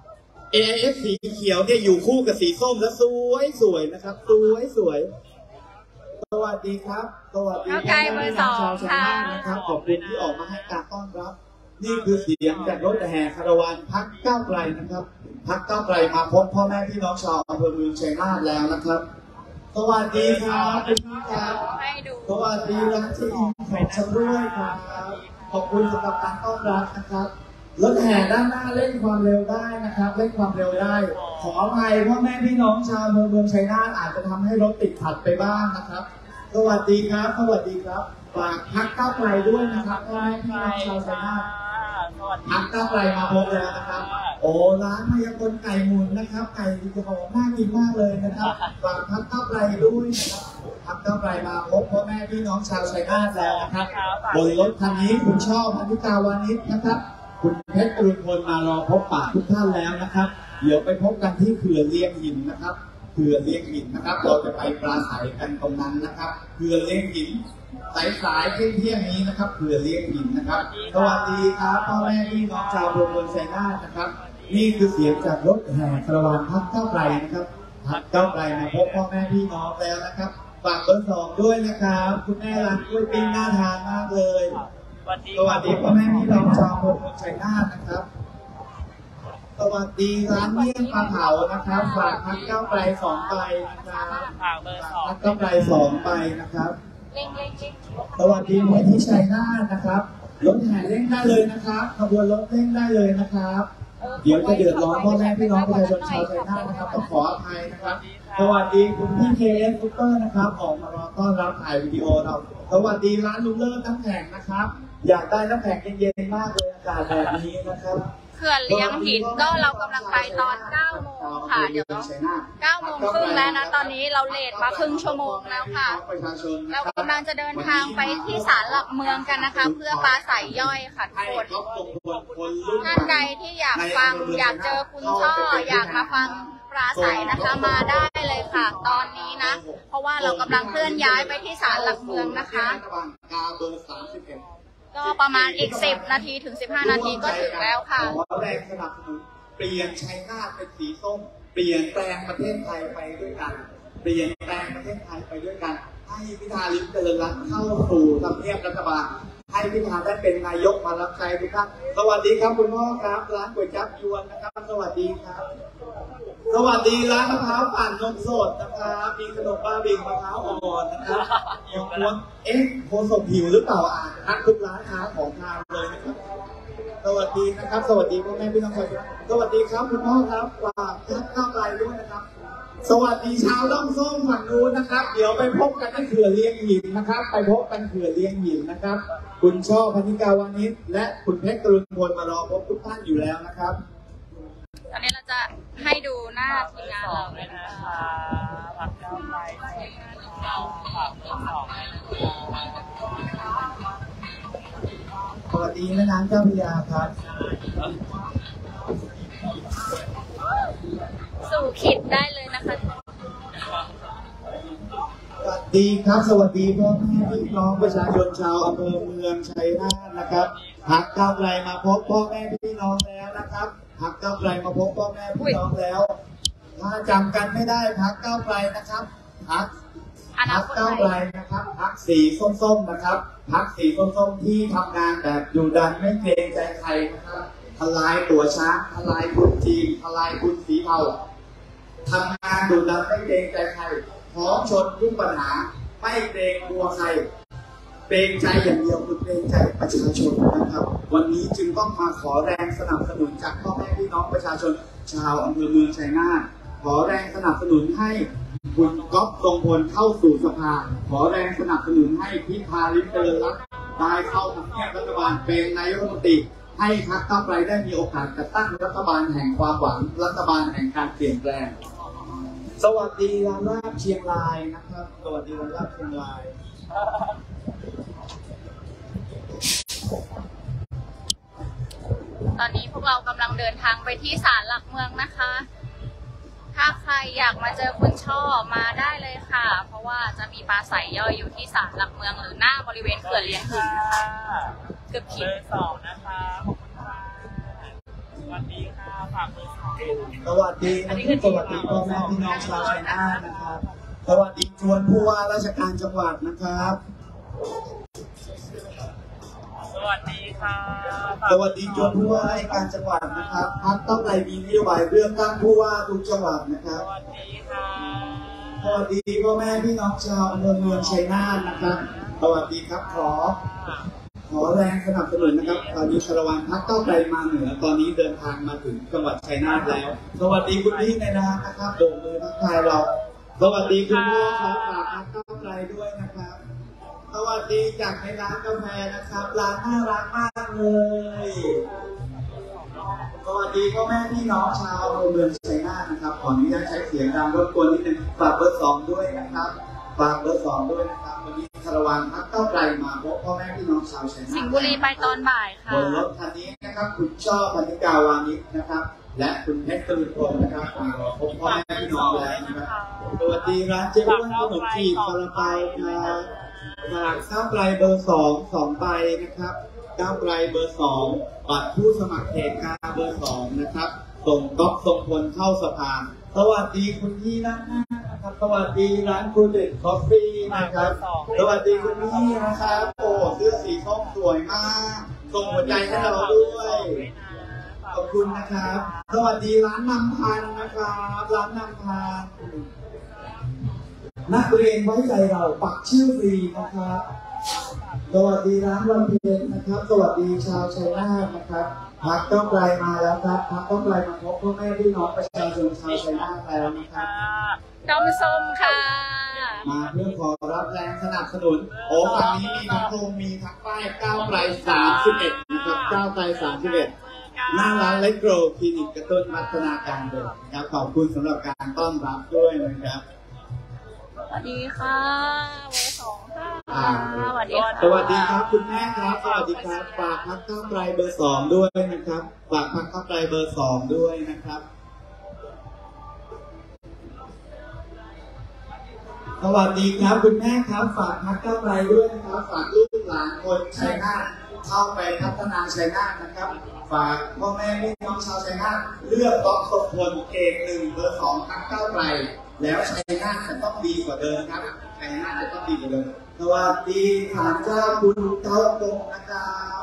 เอ ไอ เอฟ สีเขียวเนี่ยอยู่คู่กับสีส้มแล้วสวยสวยนะครับสวยสวยสวัสดีครับสวัสดีน้องไก่เบอร์สองชาวชัยนาทนะครับขอบคุณที่ออกมาให้การต้อนรับ นี่คือเสียงจากรถแห่คาราวานพรรคก้าวไกลนะครับพรรคก้าวไกลมาพบพ่อแม่พี่น้องชาวอำเภอเมืองชัยนาทแล้วนะครับ สวัสดีครับคุณพี่ครับให้ดูสวัสดีร้านที่อินของฉันด้วยครับขอบคุณสำหรับการต้อนรับนะครับรถแห่ด้านหน้าเร่งความเร็วได้นะครับเร่งความเร็วได้ ขออภัยพ่อแม่พี่น้องชาวอำเภอเมืองชัยนาทอาจจะทำให้รถติดขัดไปบ้างนะครับสวัสดีครับสวัสดีครับฝากพรรคก้าวไกลด้วยนะครับพ่อแม่พี่น้องชาวชัยนาทพรรคก้าวไกลมาพบแล้วนะครับโอ้ร้านมายากลไก่หมุนนะครับไก่ดีจะหอมน่ากินมากเลยนะครับฝากพรรคก้าวไกลด้วยนะครับพรรคก้าวไกลมาพบพ่อแม่พี่น้องชาวชัยนาทแล้วนะครับบนรถคันนี้คุณชอบพันธิกาวานิชนะครับคุณเพชรกรุณพลมารอพบปะทุกท่านแล้วนะครับเดี๋ยวไปพบกันที่เขื่อนเลียงหินนะครับเขื่อนเลียงหินนะครับเราจะไปปราศัยกันตรงนั้นนะครับเขื่อนเลียงหินสายสายเที่ยงเที่ยงนี้นะครับเขื่อนเลียงหินนะครับสวัสดีครับพ่อแม่พี่น้องชาวอำเภอเมืองชัยนาทนะครับนี่คือเสียงจากรถแห่คาราวานพรรคก้าวไกลนะครับพรรคก้าวไกลมาพบพ่อแม่พี่น้องแล้วนะครับฝากเบอร์สองด้วยนะครับคุณแม่ร้านกล้วยปิ้งน่าทานมากเลยสวัสดีพ่อแม่พี่น้องชาวอำเภอเมืองชัยนาทนะครับสวัสดีร้านเมี่ยงปลาเผานะครับฝากพรรคก้าวไกลสองใบนะครับฝากเบอร์สองพรรคก้าวไกลสองใบนะครับเล่งเล่งเล่งสวัสดีมูลที่ชัยนาทนะครับรถแห่เร่งได้เลยนะครับขบวนรถเร่งได้เลยนะครับเดี๋ยวจะเดือดร้อนพ่อแม่พี่น้องประชาชนชาวชัยนาทนะครับต้องขออภัยนะครับสวัสดีคุณพี่เคเอสซุปเปอร์นะครับออกมารอต้อนรับถ่ายวิดีโอเราสวัสดีร้านลุงเลิศน้ำแข็งนะครับอยากได้น้ำแข็งเย็นๆมากเลยอากาศแบบนี้นะครับเขื่อนเลี้ยงหินก็เรากำลังไปตอนเก้าโมงค่ะเดี๋ยวเก้าโมงครึ่งแล้วนะตอนนี้เราเลทมาครึ่งชั่วโมงแล้วค่ะเรากำลังจะเดินทางไปที่ศาลหลักเมืองกันนะคะ เพื่อปราศัยย่อยค่ะทุกคนท่านใดที่อยากฟังอยากเจอคุณช่ออยากมาฟังปราศัยนะคะมาได้เลยค่ะ ตอนนี้นะ เพราะว่าเรากำลังเคลื่อนย้ายไปที่ศาลหลักเมืองนะคะก็ประมาณอีกสิบนาทีถึงสิบห้านาทีก็ถึงแล้วค่ะขอแรงสนับสนุนเปลี่ยนชัยนาทเป็นสีส้มเปลี่ยนแปลงประเทศไทยไปด้วยกันเปลี่ยนแปลงประเทศไทยไปด้วยกันให้พิธาลิ้มเจริญรัตน์เข้าสู่ทำเนียบรัฐบาลให้พิธาได้เป็นนายกมารับใช้ทุกท่านสวัสดีครับคุณพ่อครับร้านก๋วยจั๊บยวนนะครับสวัสดีครับสวัสดีร้านมะพร้าวปั่นนมสดนะครับมีขนมบ้าบินมะพร้าวอ่อนนะครับของม้วนเอ๊ะโคศกหิวหรือเปล่าอ่านทักทุกร้านค้าของทานเลยนะครับสวัสดีนะครับสวัสดีพ่อแม่พี่น้องชาวไทยสวัสดีครับคุณพ่อครับฝากทักข้าวไกลด้วยนะครับสวัสดีชาวด้อมส้มฝั่งนู้นนะครับเดี๋ยวไปพบกันที่เขื่อนเลียงหินนะครับไปพบกันเขื่อนเลียงหินนะครับคุณช่อพันธิกาวานิชและคุณเพชรกรุณพลมารอพบทุกท่านอยู่แล้วนะครับตอนนี้เราจะให้ดูหน้าทีมงานเราเลยนะนะคะพักเก้าไกลฝากเบอร์สองสวัสดีแม่น้ำเจ้าพระยาครับสู่ขิดได้เลยนะคะสวัสดีครับสวัสดีพ่อแม่พี่น้องประชาชนชาวอำเภอเมืองชัยนาทนะครับพรรคก้าวไกลมาพบพ่อแม่พี่น้องแล้วนะครับพรรคก้าวไกลมาพบพ่อแม่พี่น้องแล้วถ้าจำกันไม่ได้พรรคก้าวไกลนะครับพรรคพรรคก้าวไกลนะครับพรรคสีส้มๆนะครับพรรคสีส้มๆที่ทำงานแบบดุดันไม่เกรงใจใครนะครับทลายตัวช้างทลายทุนจีนทลายทุนสีเทาทำงานดุดันไม่เกรงใจใครพร้อมชนทุกปัญหาไม่เกรงกลัวใครเกรงใจอย่างเดียวคือเกรงใจประชาชนนะครับวันนี้จึงต้องมาขอแรงสนับสนุนจากพ่อแม่พี่น้องประชาชนชาวอำเภอเมืองชัยนาทขอแรงสนับสนุนให้คุณก๊อฟทรงพลเข้าสู่สภาขอแรงสนับสนุนให้พิธาลิ้มเจริญรัตน์ได้เข้าทำเนียบรัฐบาลเป็นนายกรัฐมนตรีให้พรรคก้าวไกลได้มีโอกาสจัดตั้งรัฐบาลแห่งความหวังรัฐบาลแห่งการเปลี่ยนแปลงสวัสดีร้านลาบเชียงรายนะครับสวัสดีร้านลาบเชียงรายตอนนี้พวกเรากำลังเดินทางไปที่ศาลหลักเมืองนะคะถ้าใครอยากมาเจอคุณช่อมาได้เลยค่ะเพราะว่าจะมีปลาใสย่อยอยู่ที่ศาลหลักเมืองหรือหน้าบริเวณเขื่อนเลี้ยงหินนะคะเกือบขีดเบอร์สองนะคะขอบคุณค่ะวัสดีค่ะฝากเบอร์สองสวัสดีนะครับสวัสดีพ่อแม่พี่น้องชาวชัยนาทนะครับสวัสดีชวนผู้ว่าราชการจังหวัดนะครับสวัสดีค่ะสวัสดีชวนผู้ว่าราชการจังหวัดนะครับพรรคก้าวไกลมีนโยบายเรื่องตั้งผู้ว่าทุกจังหวัดนะครับสวัสดีค่ะสวัสดีพ่อแม่พี่น้องชาวอำเภอเมืองชัยนาทนะครับสวัสดีครับขอขอแรงสนับสนุนนะครับตอนนี้คารวานพรรคก้าวไกลมาเหนือตอนนี้เดินทางมาถึงจังหวัดชัยนาทแล้วสวัสดีคุณพี่ในนามนะครับโบกมือทักทายเราสวัสดีคุณพ่อครับฝากพรรคก้าวไกลด้วยนะครับสวัสดีจากในร้านกาแฟนะครับร้านน่ารักมากเลยสวัสดีพ่อแม่พี่น้องชาวเมืองชัยนาทนะครับขออนุญาตใช้เสียงดังรบกวนนิดนึงฝากเบอร์สองด้วยนะครับฝากเบอร์สองด้วยนะครับวันนี้คารวานพรรคก้าวไกลมาพบพ่อแม่พี่น้องชาวชัยนาทสิงห์บุรีไปตอนบ่ายค่ะบนรถคันนี้นะครับคุณช่อพันธิกาวานิชนะครับและคุณเพชรกฤษพลนะครับมาพบพ่อแม่พี่น้องแล้วนะครับสวัสดีร้านเจ๊อ้วนขนมจีบซาลาเปาครับฝากก้าวไกลเบอร์สองสองใบนะครับก้าวไกลเบอร์สองบัตรผู้สมัครเขตกาเบอร์สองนะครับส่งก๊อกส่งพลเข้าสภาสวัสดีคุณพี่ด้านหน้านะครับสวัสดีร้านคุณเด็ดคอฟฟี่นะครับสวัสดีคุณพี่นะครับโอ้เสื้อสีส้มสวยมากส่งหัวใจให้เราด้วยขอบคุณนะครับสวัสดีร้านนำพันนะครับร้านนำพันนักเรียนไว้ใจเราปักชื่อฟรีนะครับสวัสดีร้านวันเพ็ญนะครับสวัสดีชาวชัยนาทนะครับพรรคก้าวไกลมาแล้วครับพรรคก้าวไกลมาพบพ่อแม่พี่น้องประชาชนชาวชัยนาทแล้วนะครับด้อมส้มค่ะมาเพื่อขอรับแรงสนับสนุนโอ้ฝั่งนี้มีทั้งโรงมีทั้งป้ายก้าวไกลสามสิบเอ็ดนะครับก้าวไกลสามสิบเอ็ดหน้าร้านเล็กโกรคลินิกกระตุ้นพัฒนาการเด็กนะครับขอบคุณสำหรับการต้อนรับด้วยนะครับสวัสดีค่ะเบอร์สองค่ะอ่าสวัสดีค่ะสวัสดีครับคุณแม่ครับสวัสดีครับฝากพรรคก้าวไกลเบอร์สองด้วยนะครับฝากพรรคก้าวไกลเบอร์สองด้วยนะครับสวัสดีครับคุณแม่ครับฝากพรรคก้าวไกลด้วยนะครับฝากลูกหลานคนชัยนาทเข้าไปพัฒนาชัยนาทนะครับฝากพ่อแม่พี่น้องชาวชัยนาทเลือกต๊อกสมพลเอกหนึ่งเบอร์สองพรรคก้าวไกลแล้วชัยนาทจะต้องดีกว่าเดิมครับชัยนาทจะต้องดีกว่าเดิมสวัสดีฐานเจ้าคุณเก้าตงนะครับ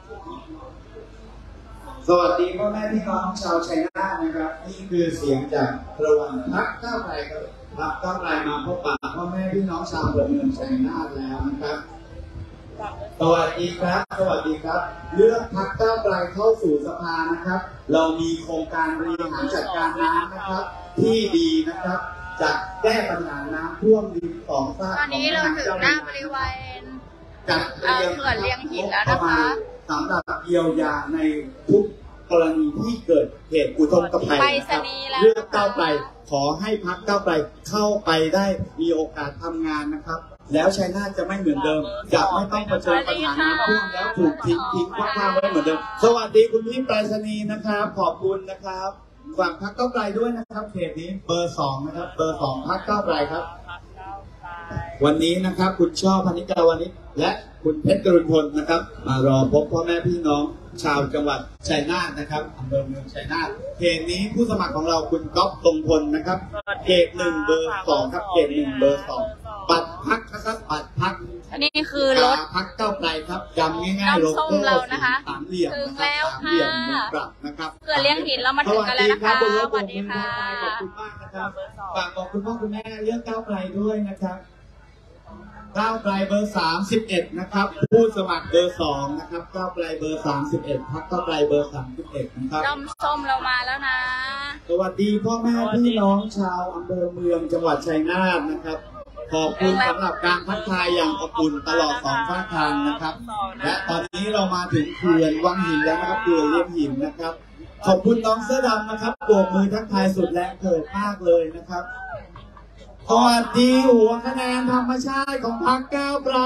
สวัสดีพ่อแม่พี่น้องชาวชัยนาทนะครับนี่คือเสียงจากระหว่างพรรคก้าวไกลครับพรรคก้าวไกลมาพบปะพ่อแม่พี่น้องชาวเมืองชัยนาทแล้วนะครับสวัสดีครับสวัสดีครับเลือกพรรคก้าวไกลเข้าสู่สภานะครับเรามีโครงการบริหารจัดการน้ำนะครับที่ดีนะครับจะแก้ปัญหาน้ำท่วมดินสองฝากตอนนี้เราถึงหน้าบริเวณจัดเตรียมเขื่อนเลี้ยงหินแล้วนะคะสำหรับเยียวยาในทุกกรณีที่เกิดเหตุอุทกภัยไปนะสครับนีย์แล้วเลือกก้าวไกลขอให้พรรคก้าวไกลเข้าไปได้มีโอกาสทำงานนะครับแล้วชัยนาทจะไม่เหมือนเดิมจะไม่ต้องเผชิญปัญหาน้ำท่วมแล้วถูกทิ้งทิ้งคว้างๆไว้เหมือนเดิมสวัสดีคุณพี่ไปรษณีย์นะครับขอบคุณนะครับฝากพรรคก้าวไกลด้วยนะครับเขตนี้เบอร์สองนะครับเบอร์สองพรรคก้าวไกลครับวันนี้นะครับคุณช่อพันธิกาวานิชและคุณเพชรกฤษพลนะครับมารอพบพ่อแม่พี่น้องชาวจังหวัดชัยนาทนะครับอำเภอเมืองชัยนาทเขตนี้ผู้สมัครของเราคุณก๊อฟทรงพลนะครับเขตหนึ่งเบอร์สองครับเขตหนึ่งเบอร์สองปัดพักนะครับปัดพักอันนี้คือรถพักก้าวไกลครับจำง่ายๆโลน้ำส้โก้มเรานะคะสามเหลี่ยมถึงนะครับแล้วสามเหลี่ยมค่ะมุมกลับนะครับเขื่อนเลี้ยงหินเรามาถึงกันแล้วนะคะสวัสดีสครับวัสดีค่ะขอบคุณมากนะครับฝากบอกคุณพ่อคุณแม่เลือกก้าวไกลด้วยนะครับก้าวไกลเบอร์สามสิบเอ็ดนะครับผู้สมัครเบอร์สองนะครับก้าวไกลเบอร์สามสิบเอ็ดพรรคก้าวไกลเบอร์สามสิบเอ็ดนะครับด้อมส้มเรามาแล้วนะสวัสดีพ่อแม่พี่น้องชาวอำเภอเมืองจังหวัดชัยนาทนะครับขอบคุณสำหรับการทักทายอย่างอบอุ่นตลอดสองข้างทางนะครับและตอนนี้เรามาถึงเขื่อนวังหินแล้วนะครับเขื่อนเลี้ยงหินนะครับขอบคุณน้องเสื้อดำนะครับโบกมือทักทายสุดแรงเกิดมากเลยนะครับสวัสดีหัวคะแนนธรรมชาติของพรรคก้าวไกล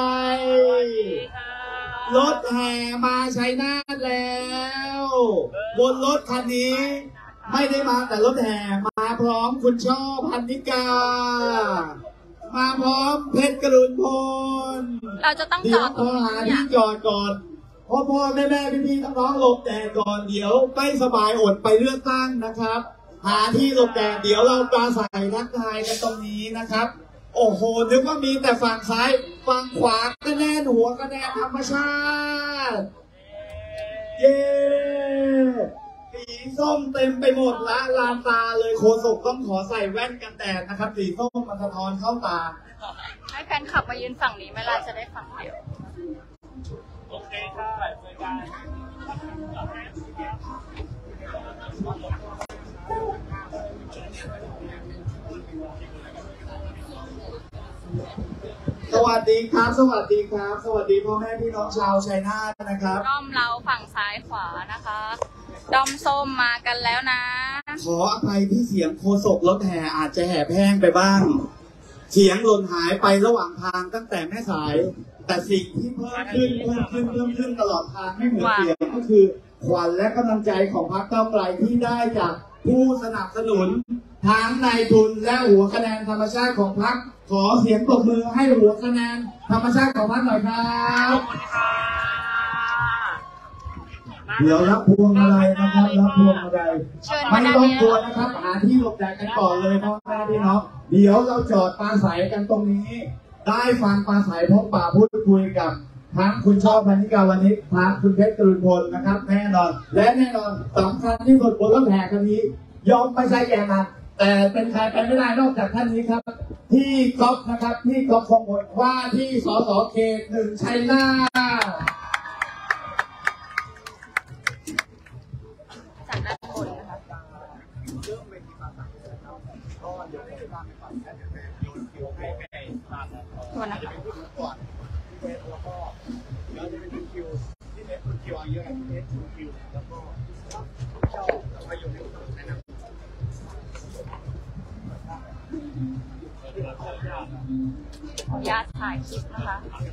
รถแห่มาชัยนาทแล้วบนรถคันนี้ไม่ได้มาแต่รถแห่มาพร้อมคุณช่อพันธิกามาพร้อมเพชรกรุณพลเราจะต้องจเดี๋ยอวดขอหาที่จอดก่อนพ่อพ่อแม่แม่พี่พี่น้องๆหลบแดดก่อนเดี๋ยวไม่สบายอดไปเลือกตั้งนะครับหาที่หลบแดดเดี๋ยวเราปราศัยทักทายกันตรงนี้นะครับโอ้โหนึกว่ามีแต่ฝั่งซ้ายฝั่งขวาก็แน่นหัวก็แน่ธรรมชาติเย้สีส้มเต็มไปหมดละลานตาเลยโคศกต้องขอใส่แว่นกันแดดนะครับสีส้มมันสะท้อนเข้าตาให้แฟนคลับมายืนฝั่งนี้ไหมล่ะจะได้ฝั่งเดียวโอเคค่ะเจอกันสวัสดีครับสวัสดีครับสวัสดีพ่อแม่พี่น้องชาวชัยนาทนะครับด้อมเราฝั่งซ้ายขวานะคะด้อมส้มมากันแล้วนะขออภัยที่เสียงโคศกรถแห่อาจจะแห่แห้งไปบ้างเสียงหล่นหายไประหว่างทางตั้งแต่แม่สายแต่สิ่งที่เพิ่มขึ้นเพิ่มขึ้นเพิ่มขึ้นตลอดทางไม่เหมือนเสียงก็คือขวัญและกำลังใจของพรรคก้าวไกลที่ได้จากผู้สนับสนุนทั้งนายทุนและหัวคะแนนธรรมชาติของพรรคขอเสียงปรบมือให้หัวคะแนนธรรมชาติของพรรคหน่อยครับเดี๋ยวรับพวงมาลัยนะครับรับพวงมาลัยไม่ต้องกลัวนะครับหาที่หลบแดดกันก่อนเลยพ่อแม่พี่น้องเดี๋ยวเราจอดปราศัยกันตรงนี้ได้ฟังปราศัยพบปะพูดคุยกับทั้งคุณชอบพนิกาวันนี้ทั้งคุณเพชรกรุณพลนะครับแน่นอนและแน่นอนสำคัญที่สุดบนรถแห่คันนี้ยอมไม่ใช่แกมันแต่เป็นใครไปไม่ได้นอกจากท่านนี้ครับที่ก๊อฟนะครับที่ก๊อฟทรงพลว่าที่สสเขตหนึ่งชัยนาทจากด้านบนนะคะตัวนะคะขออนุญาตถ่ายคลิปนะคะ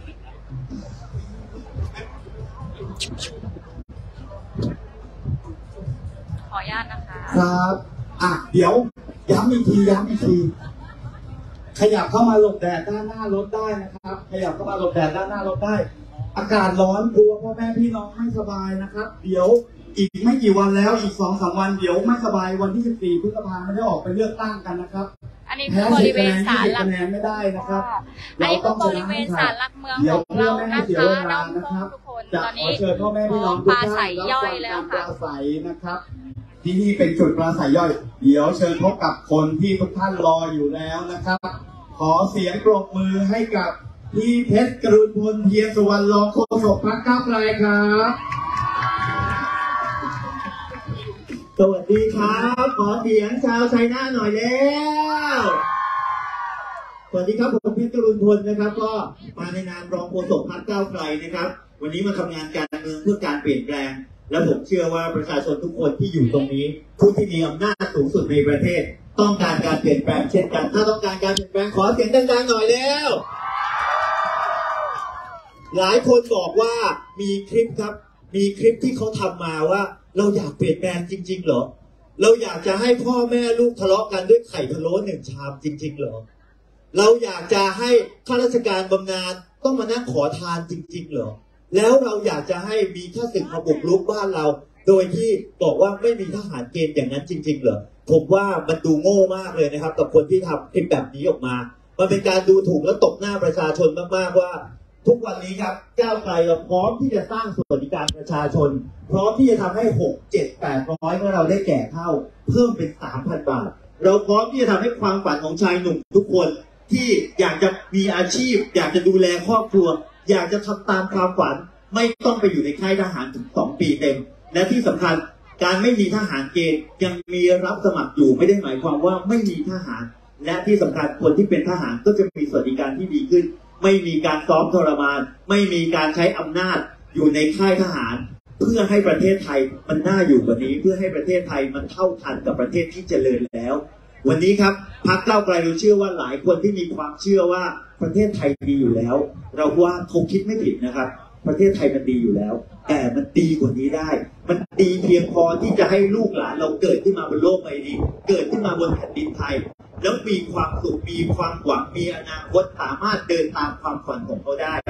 ขออนุญาตนะคะครับอ่ะเดี๋ยวย้ำอีกทีย้ำอีกทีขยับเข้ามาหลบแดดด้านหน้ารถได้นะครับขยับเข้ามาหลบแดดด้านหน้ารถได้อากาศร้อนกลัวพ่อแม่พี่น้องไม่สบายนะครับเดี๋ยวอีกไม่กี่วันแล้วอีกสองสามวันเดี๋ยวไม่สบายวันที่สิบสี่พฤษภาคมไม่ได้ออกไปเลือกตั้งกันนะครับอันนี้คือบริเวณศาลหลักเมืองไม่ได้นะครับอันนี้คือบริเวณศาลหลักเมืองของเรานะคะน้องทุกคนตอนนี้เชิญพ่อแม่พี่น้องทุกท่านรับฟังการปราศัยนะครับที่นี่เป็นจุดปราศัยย่อยเดี๋ยวเชิญพบกับคนที่ทุกท่านรออยู่แล้วนะครับขอเสียงปรบมือให้กับพี่เพชรกรุณพลเทียนสุวรรณรองโฆษกพรรคก้าวไกลครับสวัสดีครับขอเสียงชาวชัยนาทหน่อยแล้วสวัสดีครับผมเพชรกรุณพลนะครับก็มาในนามรองโฆษกพรรคก้าวไกลนะครับวันนี้มาทำงานการเมืองเพื่อการเปลี่ยนแปลงและผมเชื่อว่าประชาชนทุกคนที่อยู่ตรงนี้ผู้ที่มีอำนาจสูงสุดในประเทศต้องการการเปลี่ยนแปลงเช่นกันถ้าต้องการการเปลี่ยนแปลงขอเสียงดังๆหน่อยแล้วหลายคนบอกว่ามีคลิปครับมีคลิปที่เขาทำมาว่าเราอยากเปลี่ยนแปลงจริงๆเหรอเราอยากจะให้พ่อแม่ลูกทะเลาะกันด้วยไข่พะโล้หนึ่งชามจริงๆเหรอเราอยากจะให้ข้าราชการบำนาญต้องมานั่งขอทานจริงๆเหรอแล้วเราอยากจะให้มีข้าศึกมาบุกรุกบ้านเราโดยที่บอกว่าไม่มีทหารเกณฑ์อย่างนั้นจริงๆเหรอผมว่ามันดูโง่มากเลยนะครับกับคนที่ทำคลิปแบบนี้ออกมามันเป็นการดูถูกและตบหน้าประชาชนมากๆว่าทุกวันนี้ครับก้าวไกลเราพร้อมที่จะสร้างสวัสดิการประชาชนพร้อมที่จะทำให้หก เจ็ด แปดร้อยเมื่อเราได้แก่เท่าเพิ่มเป็น สามพัน บาทเราพร้อมที่จะทำให้ความฝันของชายหนุ่มทุกคนที่อยากจะมีอาชีพอยากจะดูแลครอบครัวอยากจะทำตามความฝันไม่ต้องไปอยู่ในค่ายทหารถึงสองปีเต็มและที่สำคัญการไม่มีทหารเกณฑ์ยังมีรับสมัครอยู่ไม่ได้หมายความว่าไม่มีทหารและที่สำคัญคนที่เป็นทหารก็จะมีสวัสดิการที่ดีขึ้นไม่มีการซ้อมทรมานไม่มีการใช้อำนาจอยู่ในค่ายทหารเพื่อให้ประเทศไทยมันน่าอยู่กว่านี้เพื่อให้ประเทศไทยมันเท่าทันกับประเทศที่เจริญแล้ววันนี้ครับพรรคก้าวไกลเราเชื่อว่าหลายคนที่มีความเชื่อว่าประเทศไทยดีอยู่แล้วเราว่าเขาคิดไม่ผิดนะครับประเทศไทยมันดีอยู่แล้วแต่มันดีกว่านี้ได้มันดีเพียงพอที่จะให้ลูกหลานเราเกิดขึ้นมาบนโลกใบนี้เกิดขึ้นมาบนแผ่นดินไทยแล้วมีความสุขมีความหวังมีอนาคตสามารถเดินตามความฝันของเขาได้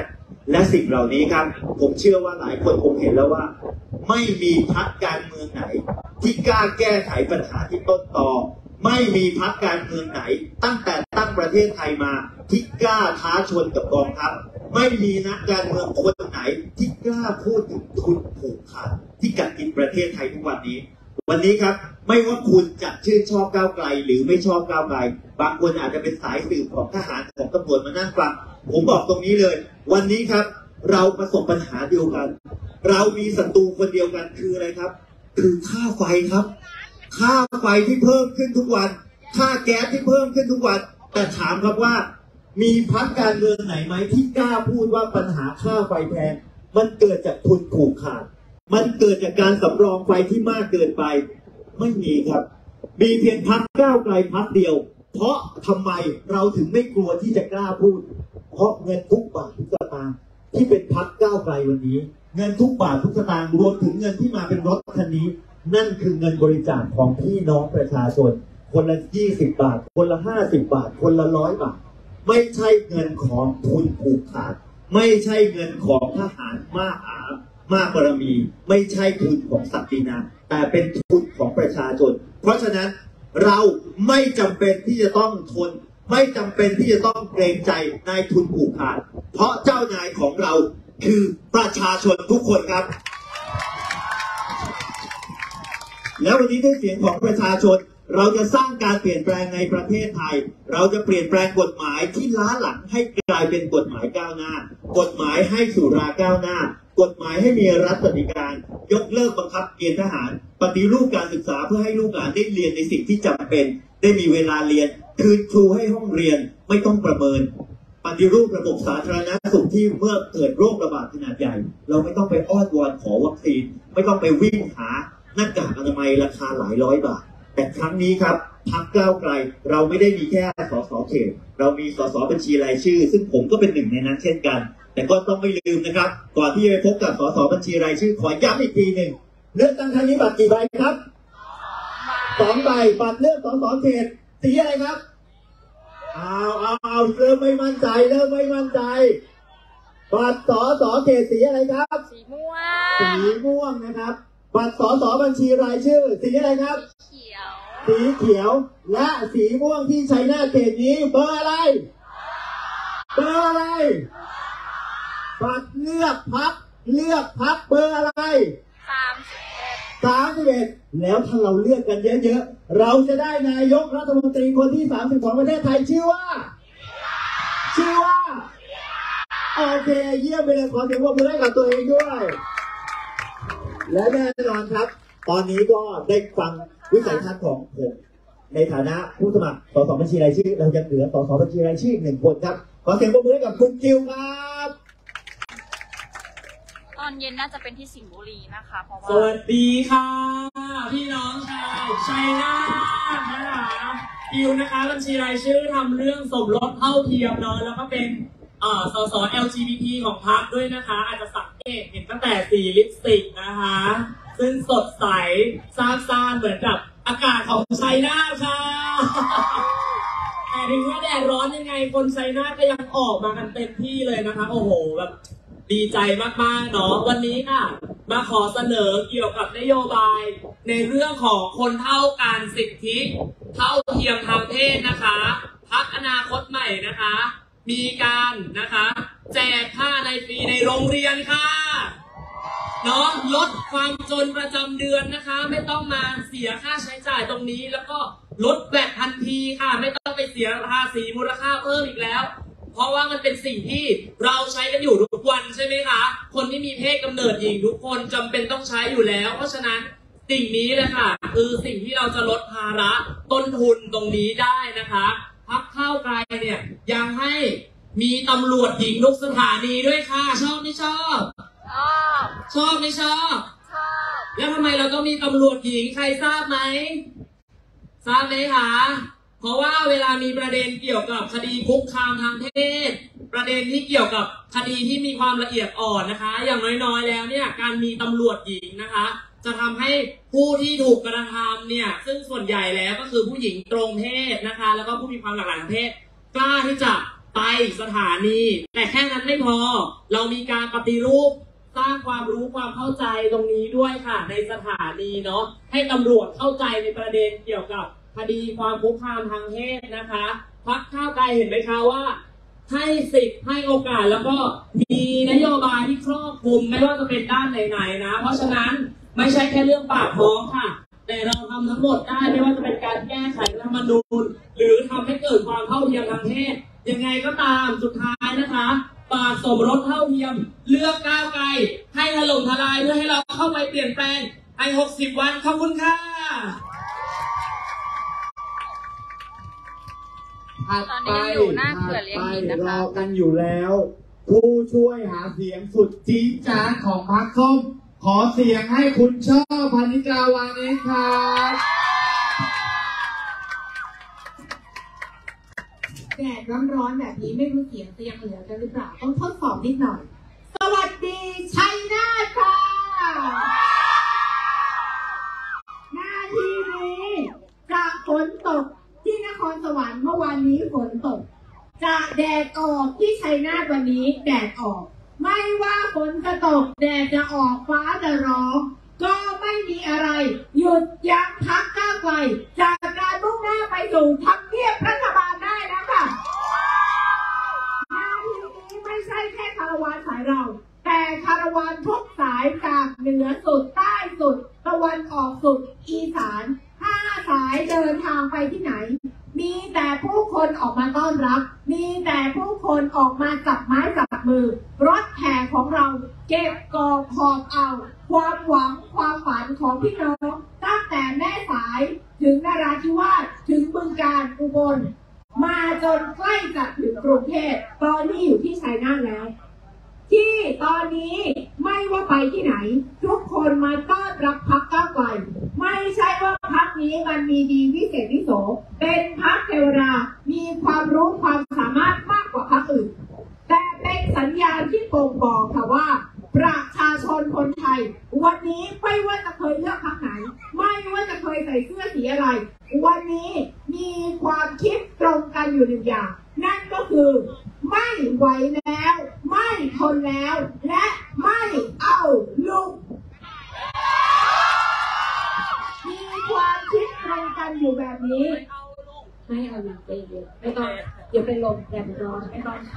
และสิ่งเหล่านี้ครับผมเชื่อว่าหลายคนคงเห็นแล้วว่าไม่มีพรรคการเมืองไหนที่กล้าแก้ไขปัญหาที่ต้นตอไม่มีพรรคการเมืองไหนตั้งแต่ตั้งประเทศไทยมาที่กล้าท้าชนกับกองทัพไม่มีนักการเมืองคนไหนที่กล้าพูดถึงทุนผูกขาดที่กัดกินประเทศไทยทุกวันนี้วันนี้ครับไม่ว่าคุณจะชื่นชอบก้าวไกลหรือไม่ชอบก้าวไกลบางคนอาจจะเป็นสายสืบของทหารของตำรวจมานั่งฟังผมบอกตรงนี้เลยวันนี้ครับเราประสบปัญหาเดียวกันเรามีศัตรูคนเดียวกันคืออะไรครับคือค่าไฟครับค่าไฟที่เพิ่มขึ้นทุกวันค่าแก๊สที่เพิ่มขึ้นทุกวันแต่ถามครับว่ามีพรรคการเมืองไหนไหมที่กล้าพูดว่าปัญหาค่าไฟแพงมันเกิดจากทุนผูกขาดมันเกิดจากการสำรองไฟที่มากเกินไปไม่มีครับมีเพียงพรรคก้าวไกลพรรคเดียวเพราะทำไมเราถึงไม่กลัวที่จะกล้าพูดเพราะเงินทุกบาททุกสตางค์ที่เป็นพรรคก้าวไกลวันนี้เงินทุกบาททุกสตางค์รวมถึงเงินที่มาเป็นรถคันนี้นั่นคือเงินบริจาคของพี่น้องประชาชนคนละยี่สิบบาทคนละห้าสิบบาทคนละร้อยบาทไม่ใช่เงินของทุนผูกขาดไม่ใช่เงินของทหารมากอามากบารมีไม่ใช่ทุนของศักดินาแต่เป็นทุนของประชาชนเพราะฉะนั้นเราไม่จำเป็นที่จะต้องทนไม่จำเป็นที่จะต้องเกรงใจนายทุนผูกขาดเพราะเจ้านายของเราคือประชาชนทุกคนครับแล้ววันนี้ด้วยเสียงของประชาชนเราจะสร้างการเปลี่ยนแปลงในประเทศไทยเราจะเปลี่ยนแปลงกฎหมายที่ล้าหลังให้กลายเป็นกฎหมายก้าวหน้ากฎหมายให้สุราก้าวหน้ากฎหมายให้มีรัฐสวัสดิการยกเลิกบังคับเกณฑ์ทหารปฏิรูปการศึกษาเพื่อให้ลูกหลานได้เรียนในสิ่งที่จำเป็นได้มีเวลาเรียนคืนครูให้ห้องเรียนไม่ต้องประเมินปฏิรูประบบสาธารณสุขที่เมื่อเกิดโรคระบาดขนาดใหญ่เราไม่ต้องไปอ้อนวอนขอวัคซีนไม่ต้องไปวิ่งหาหน้ากากอนามัยราคาหลายร้อยบาทแต่ครั้งนี้ครับพรรคก้าวไกลเราไม่ได้มีแค่สสเขตเรามีสสบัญชีรายชื่อซึ่งผมก็เป็นหนึ่งในนั้นเช่นกันแต่ก็ต้องไม่ลืมนะครับก่อนที่จะไปพบกับสสบัญชีรายชื่อขอย้ำอีกทีหนึ่งเลือกตั้งครั้งนี้บัตรกี่ใบครับสองใบบัตรเลือกสสเขตสีอะไรครับเอาเอาเอาเริ่มไม่มั่นใจเริ่มไม่มั่นใจบัตรสสเขตสีอะไรครับสีม่วงสีม่วงนะครับบัตรสสบัญชีรายชื่อสีอะไรครับเขียวสีเขียวและสีม่วงที่ชัยนาทเขตนี้เบอร์อะไรเบอร์อะไรบัตรเลือกพรรคเลือกพรรคเบอร์อะไรสามสิบเอ็ดสามสิบเอ็ดแล้วถ้าเราเลือกกันเยอะๆเราจะได้นายกรัฐมนตรีคนที่สามสิบของประเทศไทยชื่อว่าชื่อว่าโอเคเยี่ยมไปเลยขอเสียงปรบมือให้กับตัวเองด้วยและแน่นอนครับตอนนี้ก็ได้ฟังวิสัยทัศน์ของผมในฐานะผู้สมัครสสบัญชีรายชื่อเรายังเหลือสสบัญชีรายชื่ออีกหนึ่งคนครับขอเสียงปรบมือให้กับคุณกิวครับตอนเย็นน่าจะเป็นที่สิงห์บุรีนะคะเพราะว่าสวัสดีค่ะพี่น้องชาวชัยนาทนะคะกิวนะคะบัญชีรายชื่อทำเรื่องสมรสเท่าเทียมเนาะแล้วก็เป็นอ่าสส แอล จี บี ที ของพรรคด้วยนะคะอาจจะสังเกตเห็นตั้งแต่สีลิปสติกนะคะซึ่งสดใสซาบซ่านเหมือนกับอากาศของชัยนาทค่ะแต่ถึงว่าแดดร้อนยังไงคนชัยนาทก็ยังออกมากันเต็มที่เลยนะคะโอ้โหแบบดีใจมากๆเนาะวันนี้ค่ะมาขอเสนอเกี่ยวกับนโยบายในเรื่องของคนเท่ากันสิทธิเท่าเทียมทางเพศนะคะพรรคอนาคตใหม่นะคะมีการนะคะแจกผ้าในฟรีในโรงเรียนค่ะเนาะลดความจนประจำเดือนนะคะไม่ต้องมาเสียค่าใช้จ่ายตรงนี้แล้วก็ลดแวตทันทีค่ะไม่ต้องไปเสียภาษีมูลค่าเพิ่มอีกแล้วเพราะว่ามันเป็นสิ่งที่เราใช้กันอยู่ทุกวันใช่ไหมคะคนที่มีเพศกำเนิดหญิงทุกคนจำเป็นต้องใช้อยู่แล้วเพราะฉะนั้นสิ่งนี้แหละค่ะคือสิ่งที่เราจะลดภาระต้นทุนตรงนี้ได้นะคะพรรคก้าวไกลเนี่ยยังให้มีตำรวจหญิงทุกสถานีด้วยค่ะชอบไม่ชอบชอบชอบไม่ชอบชอบแล้วทำไมเราต้องมีตำรวจหญิงใครทราบไหมทราบไหมคะเพราะว่าเวลามีประเด็นเกี่ยวกับคดีคุกคามทางเพศประเด็นที่เกี่ยวกับคดีที่มีความละเอียดอ่อนนะคะอย่างน้อยๆแล้วเนี่ยการมีตำรวจหญิงนะคะจะทำให้ผู้ที่ถูกกระทำเนี่ยซึ่งส่วนใหญ่แล้วก็คือผู้หญิงตรงเพศนะคะแล้วก็ผู้มีความหลากหลายทางเพศกล้าที่จะไปสถานีแต่แค่นั้นไม่พอเรามีการปฏิรูปสร้างความรู้ความเข้าใจตรงนี้ด้วยค่ะในสถานีเนาะให้ตำรวจเข้าใจในประเด็นเกี่ยวกับคดีความคุกคามทางเพศนะคะพรรคก้าวไกลเห็นไหมคะว่าให้สิทธิ์ให้โอกาสแล้วก็มีนโยบายที่ครอบคลุมไม่ว่าจะเป็นด้านไหนๆนะเพราะฉะนั้นไม่ใช่แค่เรื่องปากท้องค่ะแต่เราทำทั้งหมดได้ไม่ว่าจะเป็นการแก้ไขรัฐธรรมนูญหรือทำให้เกิดความเท่าเทียมทางเพศยังไงก็ตามสุดท้ายนะคะปากสมรสเท่าเทียมเลือกก้าวไกลให้ถล่มทลายเพื่อให้เราเข้าไปเปลี่ยนแปลงในหกสิบวันขอบคุณค่ะตอนนี้อยู่หน้าเขื่อนเลี้ยงหินนะคะรอกันอยู่แล้วผู้ช่วยหาเสียงสุดจี๊ดจ๊าดของพรรคส้มขอเสียงให้คุณช่อพนิกาวานิชครับแดดร้อนๆแบบนี้ไม่รู้เสียงจะยังเหลือกันหรือเปล่าต้องทดสอบนิดหน่อยสวัสดีชัยนาทค่ะหน้าที่นี้จากฝนตกที่นครสวรรค์เมื่อวานนี้ฝนตกจากแดดออกที่ชัยนาทวันนี้แดดออกไม่ว่าฝนจะตกแดดจะออกฟ้าจะร้องก็ไม่มีอะไรหยุดยั้งพรรคก้าวไกลจากการมุ่งหน้าไปสู่ทำเนียบรัฐบาลได้แล้วค่ะงานนี้ไม่ใช่แค่คาราวานสายเราแต่คาราวานทุกสายจากเหนือสุดใต้สุดตะวันออกสุดอีสานห้าสายเดินทางไปที่ไหนมีแต่ผู้คนออกมาต้อนรับมีแต่ผู้คนออกมาจับไม้จับมือรถแห่ของเราเก็บกองขอบเอาความหวังความฝันของพี่น้องตั้งแต่แม่สายถึงนราธิวาสถึงบึงกาฬอุบลมาจนใกล้จะถึงกรุงเทพตอนนี้อยู่ที่ชัยนาทแล้วที่ตอนนี้ไม่ว่าไปที่ไหนทุกคนมาต้อนรับพรรคก้าวไกลไม่ใช่ว่าพรรคนี้มันมีดีวิเศษวิโสเป็นพรรคเทวดามีความรู้ความสามารถมากกว่าพรรคอื่นแต่เป็นสัญญาณที่บ่งบอกค่ะว่าประชาชนคนไทยวันนี้ไม่ว่าจะเคยเลือกพรรคไหนไม่ว่าจะเคยใส่เสื้อสีอะไรวันนี้มีความคิดตรงกันอยู่หนึ่งอย่างนั่นก็คือไม่ไหวแล้วไม่ทนแล้วและไม่เอาลุกมีความคิดตรงกันอยู่แบบนี้ไม่เอาลุกไปเยอะไม่ต้องเดี๋ยวเป็นลมแดดร้อนไม่ต้อง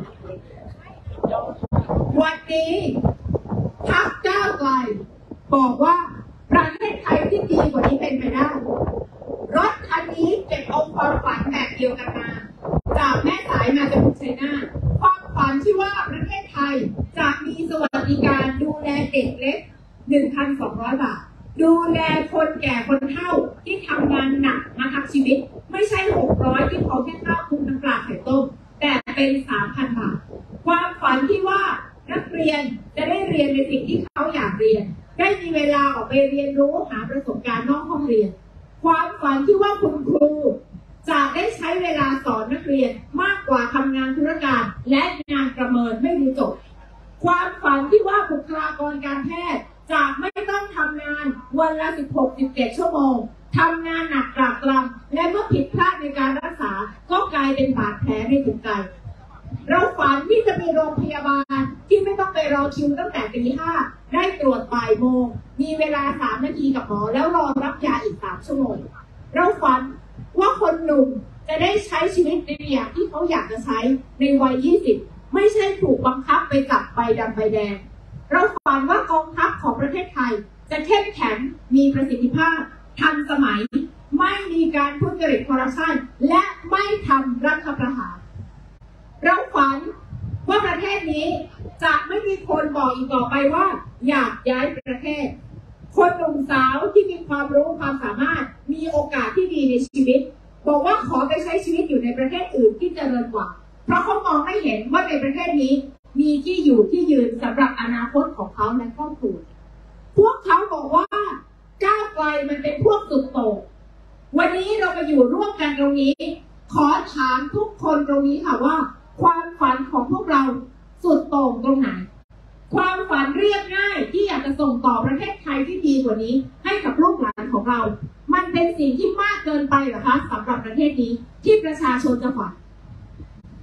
วันนี้พรรคก้าวไกลบอกว่าประเทศไทยที่ดีกว่านี้เป็นไปได้รถคันนี้เก็บเอาความฝันแบบเดียวกันมาจากแม่สายมาจนถึงชัยนาทความฝันที่ว่าประเทศไทยจะมีสวัสดิการดูแลเด็กเล็ก หนึ่งพันสองร้อย บาทดูแลคนแก่คนเฒ่าที่ทำงานหนักมาทั้งชีวิตไม่ใช่หกร้อยที่เขาแค่ข้าวคุมน้ำปลาไข่ต้มแต่เป็น สามพัน บาทความฝันที่ว่านักเรียนจะได้เรียนในสิ่งที่เขาอยากเรียนได้มีเวลาออกไปเรียนรู้หาประสบการณ์นอกห้องเรียนความฝันที่ว่าคุณครูจะได้ใช้เวลาสอนนักเรียนมากกว่าทำงานธุรการและงานประเมินไม่รู้จบความฝันที่ว่าบุคลากรการแพทย์จะไม่ต้องทำงานวันละ สิบหกถึงสิบเจ็ด ชั่วโมงทำงานหนักตรากตรำและเมื่อผิดพลาดในการรักษาก็กลายเป็นบาดแผลในจิตใจเราฝันที่จะมีโรงพยาบาลที่ไม่ต้องไปรอคิวตั้งแต่ตีห้าได้ตรวจบ่ายโมงมีเวลาสามนาทีกับหมอแล้วรอรับยาอีกสามชั่วโมงเราฝันว่าคนหนุ่มจะได้ใช้ชีวิตในอย่างที่เขาอยากจะใช้ในวัยยี่สิบไม่ใช่ถูกบังคับไปจับใบดำใบแดงเราฝันว่ากองทัพของประเทศไทยจะเข้มแข็งมีประสิทธิภาพทันสมัยไม่มีการทุจริตคอร์รัปชันและไม่ทำรัฐประหารเราฝันว่าประเทศนี้จะไม่มีคนบอกอีกต่อไปว่าอยากย้ายประเทศคนหนุ่มสาวที่มีความรู้ความสามารถมีโอกาสที่ดีในชีวิตบอกว่าขอไปใช้ชีวิตอยู่ในประเทศอื่นที่เจริญกว่าเพราะเขามองไม่เห็นว่าในประเทศนี้มีที่อยู่ที่ยืนสำหรับอนาคตของเขาและครอบครัวพวกเขาบอกว่าก้าวไกลมันเป็นพวกสุดโต่งวันนี้เรามาอยู่ร่วมกันตรงนี้ขอถามทุกคนตรงนี้ค่ะว่าความฝันของพวกเราสุดโต่งตรงไหนความฝันเรียบง่ายที่อยากจะส่งต่อประเทศไทยที่ดีกว่านี้ให้กับลูกหลานของเรามันเป็นสิ่งที่มากเกินไปเหรอคะสำหรับประเทศนี้ที่ประชาชนจะฝัน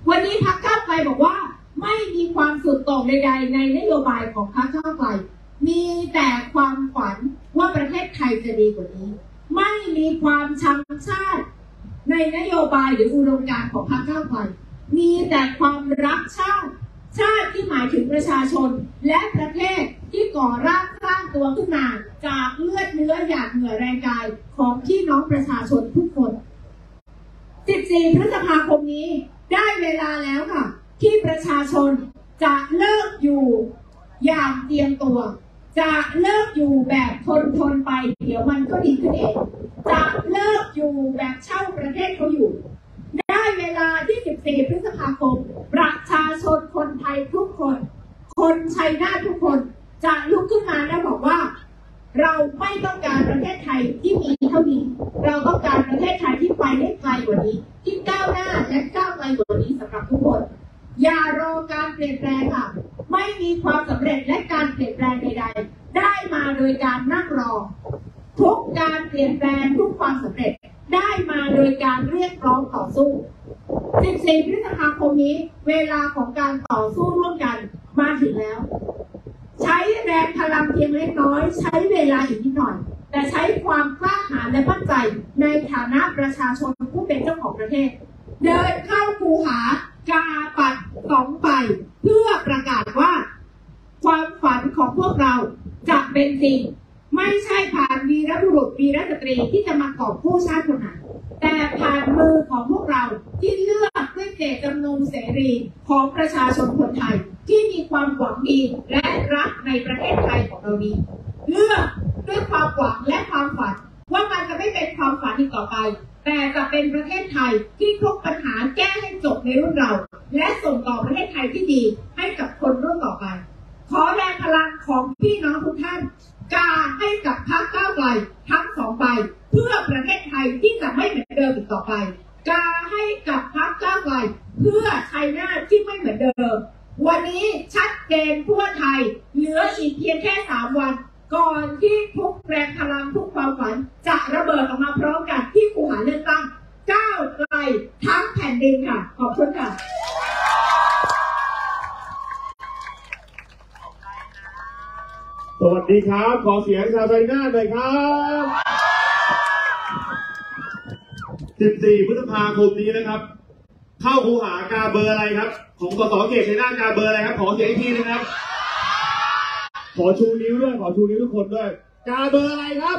วันนี้พรรคก้าวไกลบอกว่าไม่มีความสุดโต่งใดๆในนโยบายของพรรคก้าวไกลมีแต่ความฝันว่าประเทศไทยจะดีกว่านี้ไม่มีความชังชาติในนโยบายหรืออุดมการณ์ของพรรคก้าวไกลมีแต่ความรักชาติชาติที่หมายถึงประชาชนและประเทศที่ก่อร่างสร้างตัวขึ้นมาจากเลือดเนื้อหยาดเหงื่อแรงกายของพี่น้องประชาชนทุกคนสิบสี่พฤษภาคมนี้ได้เวลาแล้วค่ะที่ประชาชนจะเลิกอยู่อย่างเตรียมตัวจะเลิกอยู่แบบทนทนไปเดี๋ยวมันก็ดีขึ้นเองจะเลิกอยู่แบบเช่าประเทศเขาอยู่ได้เวลาที่สิบสี่พฤษภาคมประชาชนคนไทยทุกคนคนชัยนาททุกคนจะลุกขึ้นมาและบอกว่าเราไม่ต้องการประเทศไทยที่มีเท่านี้เราต้องการประเทศไทยที่ไปได้ไกลกว่านี้ที่ก้าวหน้าและก้าวไกลกว่านี้สำหรับทุกคนอย่ารอการเปลี่ยนแปลงค่ะไม่มีความสำเร็จและการเปลี่ยนแปลงใดๆได้มาโดยการนั่งรอทุกการเปลี่ยนแปลงทุกความสำเร็จได้มาโดยการเรียกร้องต่อสู้สิบสี่พฤษภาคมนี้เวลาของการต่อสู้ร่วมกันมาถึงแล้วใช้แรงพลังเพียงเล็กน้อยใช้เวลาอีกนิดหน่อยแต่ใช้ความกล้าหาญและมั่นใจในฐานะประชาชนผู้เป็นเจ้าของประเทศเดินเข้าคูหากาปัดสองใบเพื่อประกาศว่าความฝันของพวกเราจะเป็นจริงไม่ใช่ผ่านวีรบุรุษวีรสตรีที่จะมากอบกู้ชาติคนนั้นแต่ผ่านมือของพวกเราที่เลือกด้วยเจตจำนงเสรีของประชาชนคนไทยที่มีความหวังดีและรักในประเทศไทยของเรานี้เลือกด้วยความหวังและความฝันว่ามันจะไม่เป็นความฝันอีกต่อไปแต่จะเป็นประเทศไทยที่ทุกปัญหาแก้ให้จบในรุ่นเราและส่งต่อประเทศไทยที่ดีให้กับคนรุ่นต่อไปขอแรงพลังของพี่น้องทุกท่านกาให้กับพรรคก้าวไกลทั้งสองใบเพื่อประเทศไทยที่จะไม่เหมือนเดิมอีกต่อไปกาให้กับพรรคก้าวไกลเพื่อชัยนาทที่ไม่เหมือนเดิมวันนี้ชัดเจนทั่วไทยเหลืออีกเพียงแค่สามวันก่อนที่ทุกแรงพลังทุกความฝันจะระเบิดออกมาพร้อมกันที่คูหาเลือกตั้งก้าวไกลทั้งแผ่นดินค่ะขอบคุณค่ะสวัสดีครับขอเสียงชาวชัยนาทหน่อยครับสิบสี่พฤษภาคมนี้นะครับเข้าคูหากาเบอร์อะไรครับของสสเขตชัยนาทกาเบอร์อะไรครับขอเสียงอีกทีนะครับขอชูนิ้วด้วยขอชูนิ้วทุกคนด้วยกาเบอร์อะไรครับ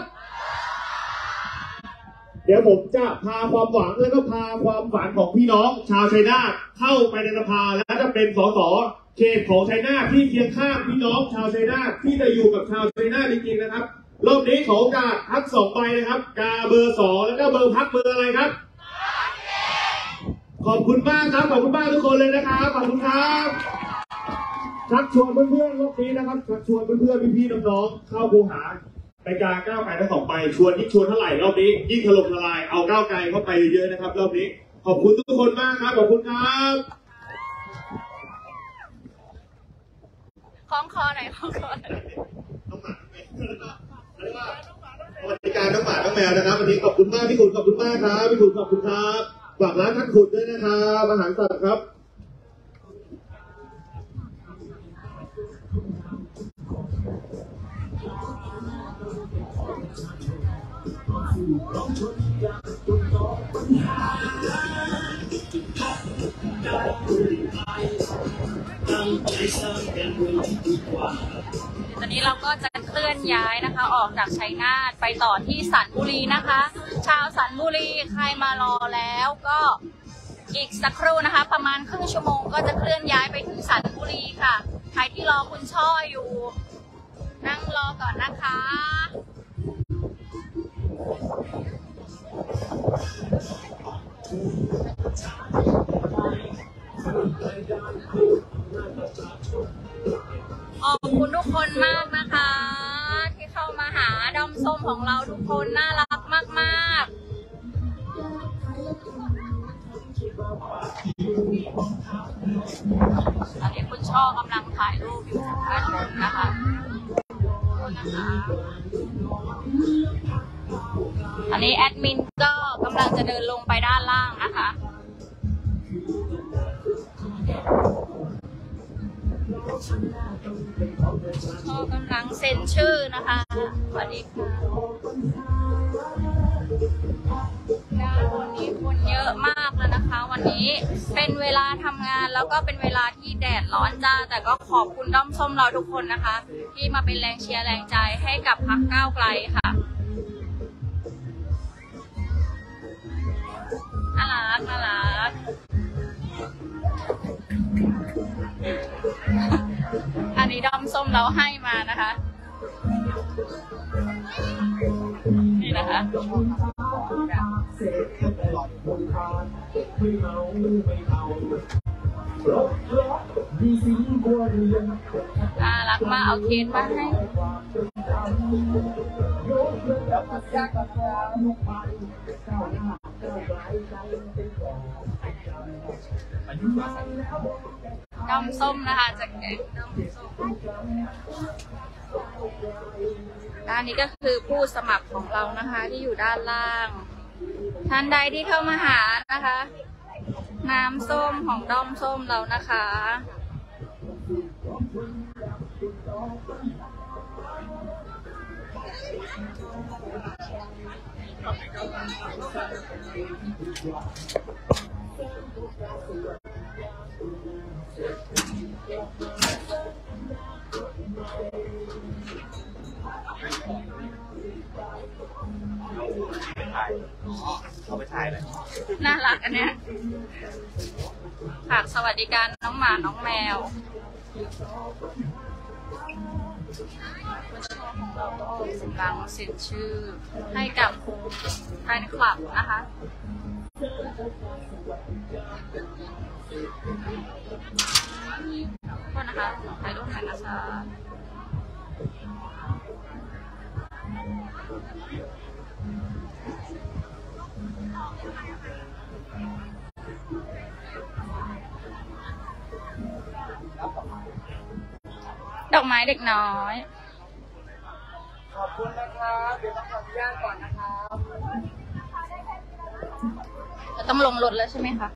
เดี๋ยวผมจะพาความหวังแล้วก็พาความฝันของพี่น้องชาวชัยนาทเข้าไปในสภาและจะเป็นสสเขตของชัยนาทที่เคียงข้างพี่น้องชาวชัยนาทที่จะอยู่กับชาวชัยนาทจริงๆนะครับรอบนี้ขอโอกาสพักสองใบนะครับกาเบอร์สองแล้วก็เบอร์พักเบอร์อะไรครับขอบคุณมากครับขอบคุณมากทุกคนเลยนะครับขอบคุณครับชักชวนเพื่อนๆรอบนี้นะครับชักชวนเพื่อนๆพี่ๆน้องๆเข้าคูหาไปกาก้าวไกลทั้งสองใบชวนยิ่งชวนเท่าไหร่รอบนี้ยิ่งถล่มทลายเอาก้าวไกลเข้าไปเยอะนะครับรอบนี้ขอบคุณทุกคนมากครับขอบคุณครับคล้องคอหน่อยคล้องคอหน่อยน้องหมาสวัสดิการน้องหมาน้องแมวนะครับวันนี้ขอบคุณมากพี่ขุนขอบคุณมากครับพี่ขุนขอบคุณครับฝากร้านท่านขุนด้วยนะครับอาหารสัตว์ครับตอนนี้เราก็จะเคลื่อนย้ายนะคะออกจากชัยนาทไปต่อที่สันบุรีนะคะชาวสันบุรีใครมารอแล้วก็อีกสักครู่นะคะประมาณครึ่งชั่วโมงก็จะเคลื่อนย้ายไปถึงสันบุรีค่ะใครที่รอคุณช่ออยู่นั่งรอก่อนนะคะขอบคุณทุกคนมากนะคะที่เข้ามาหาด้อมส้มของเราทุกคนน่ารักมากๆตอนนี้คุณช่อกำลังถ่ายรูปอยู่ด้านบนนะคะอันนี้แอดมินก็กำลังจะเดินลงไปด้านล่างนะคะพ่อกำลังเซ็นชื่อนะคะสวัสดีค่ะด้านบนนี้คนเยอะมากแล้วนะคะ วันนี้เป็นเวลาทำงานแล้วก็เป็นเวลาที่แดดร้อนจ้าแต่ก็ขอบคุณด้อมส้มเราทุกคนนะคะ ที่มาเป็นแรงเชียร์แรงใจให้กับพรรคก้าวไกลค่ะน่ารักน่ารักอันนี้ด้อมส้มเราให้มานะคะนี่นะคะน่ารักมากเอาเค้กมาให้ด้อมส้มนะคะจากแกงด้อมส้มด้านนี้ก็คือผู้สมัครของเรานะคะที่อยู่ด้านล่างท่านใดที่เข้ามาหานะคะน้ำส้มของด้อมส้มเรานะคะเขาไปถ่ายเลยน่ารักอันเนี้ยฝากสวัสดิการน้องหมาน้องแมวคุณพ่อของเราก็กำลังเซ็นชื่อให้กับแฟนคลับนะคะโทษนะคะถ่ายรูปหน่อยนะคะดอกไม้เด็กน้อยขอบคุณนะครับเดี๋ยวต้องขออนุญาตก่อนนะครับจะต้องลงรถแล้วใช่ไหมคะ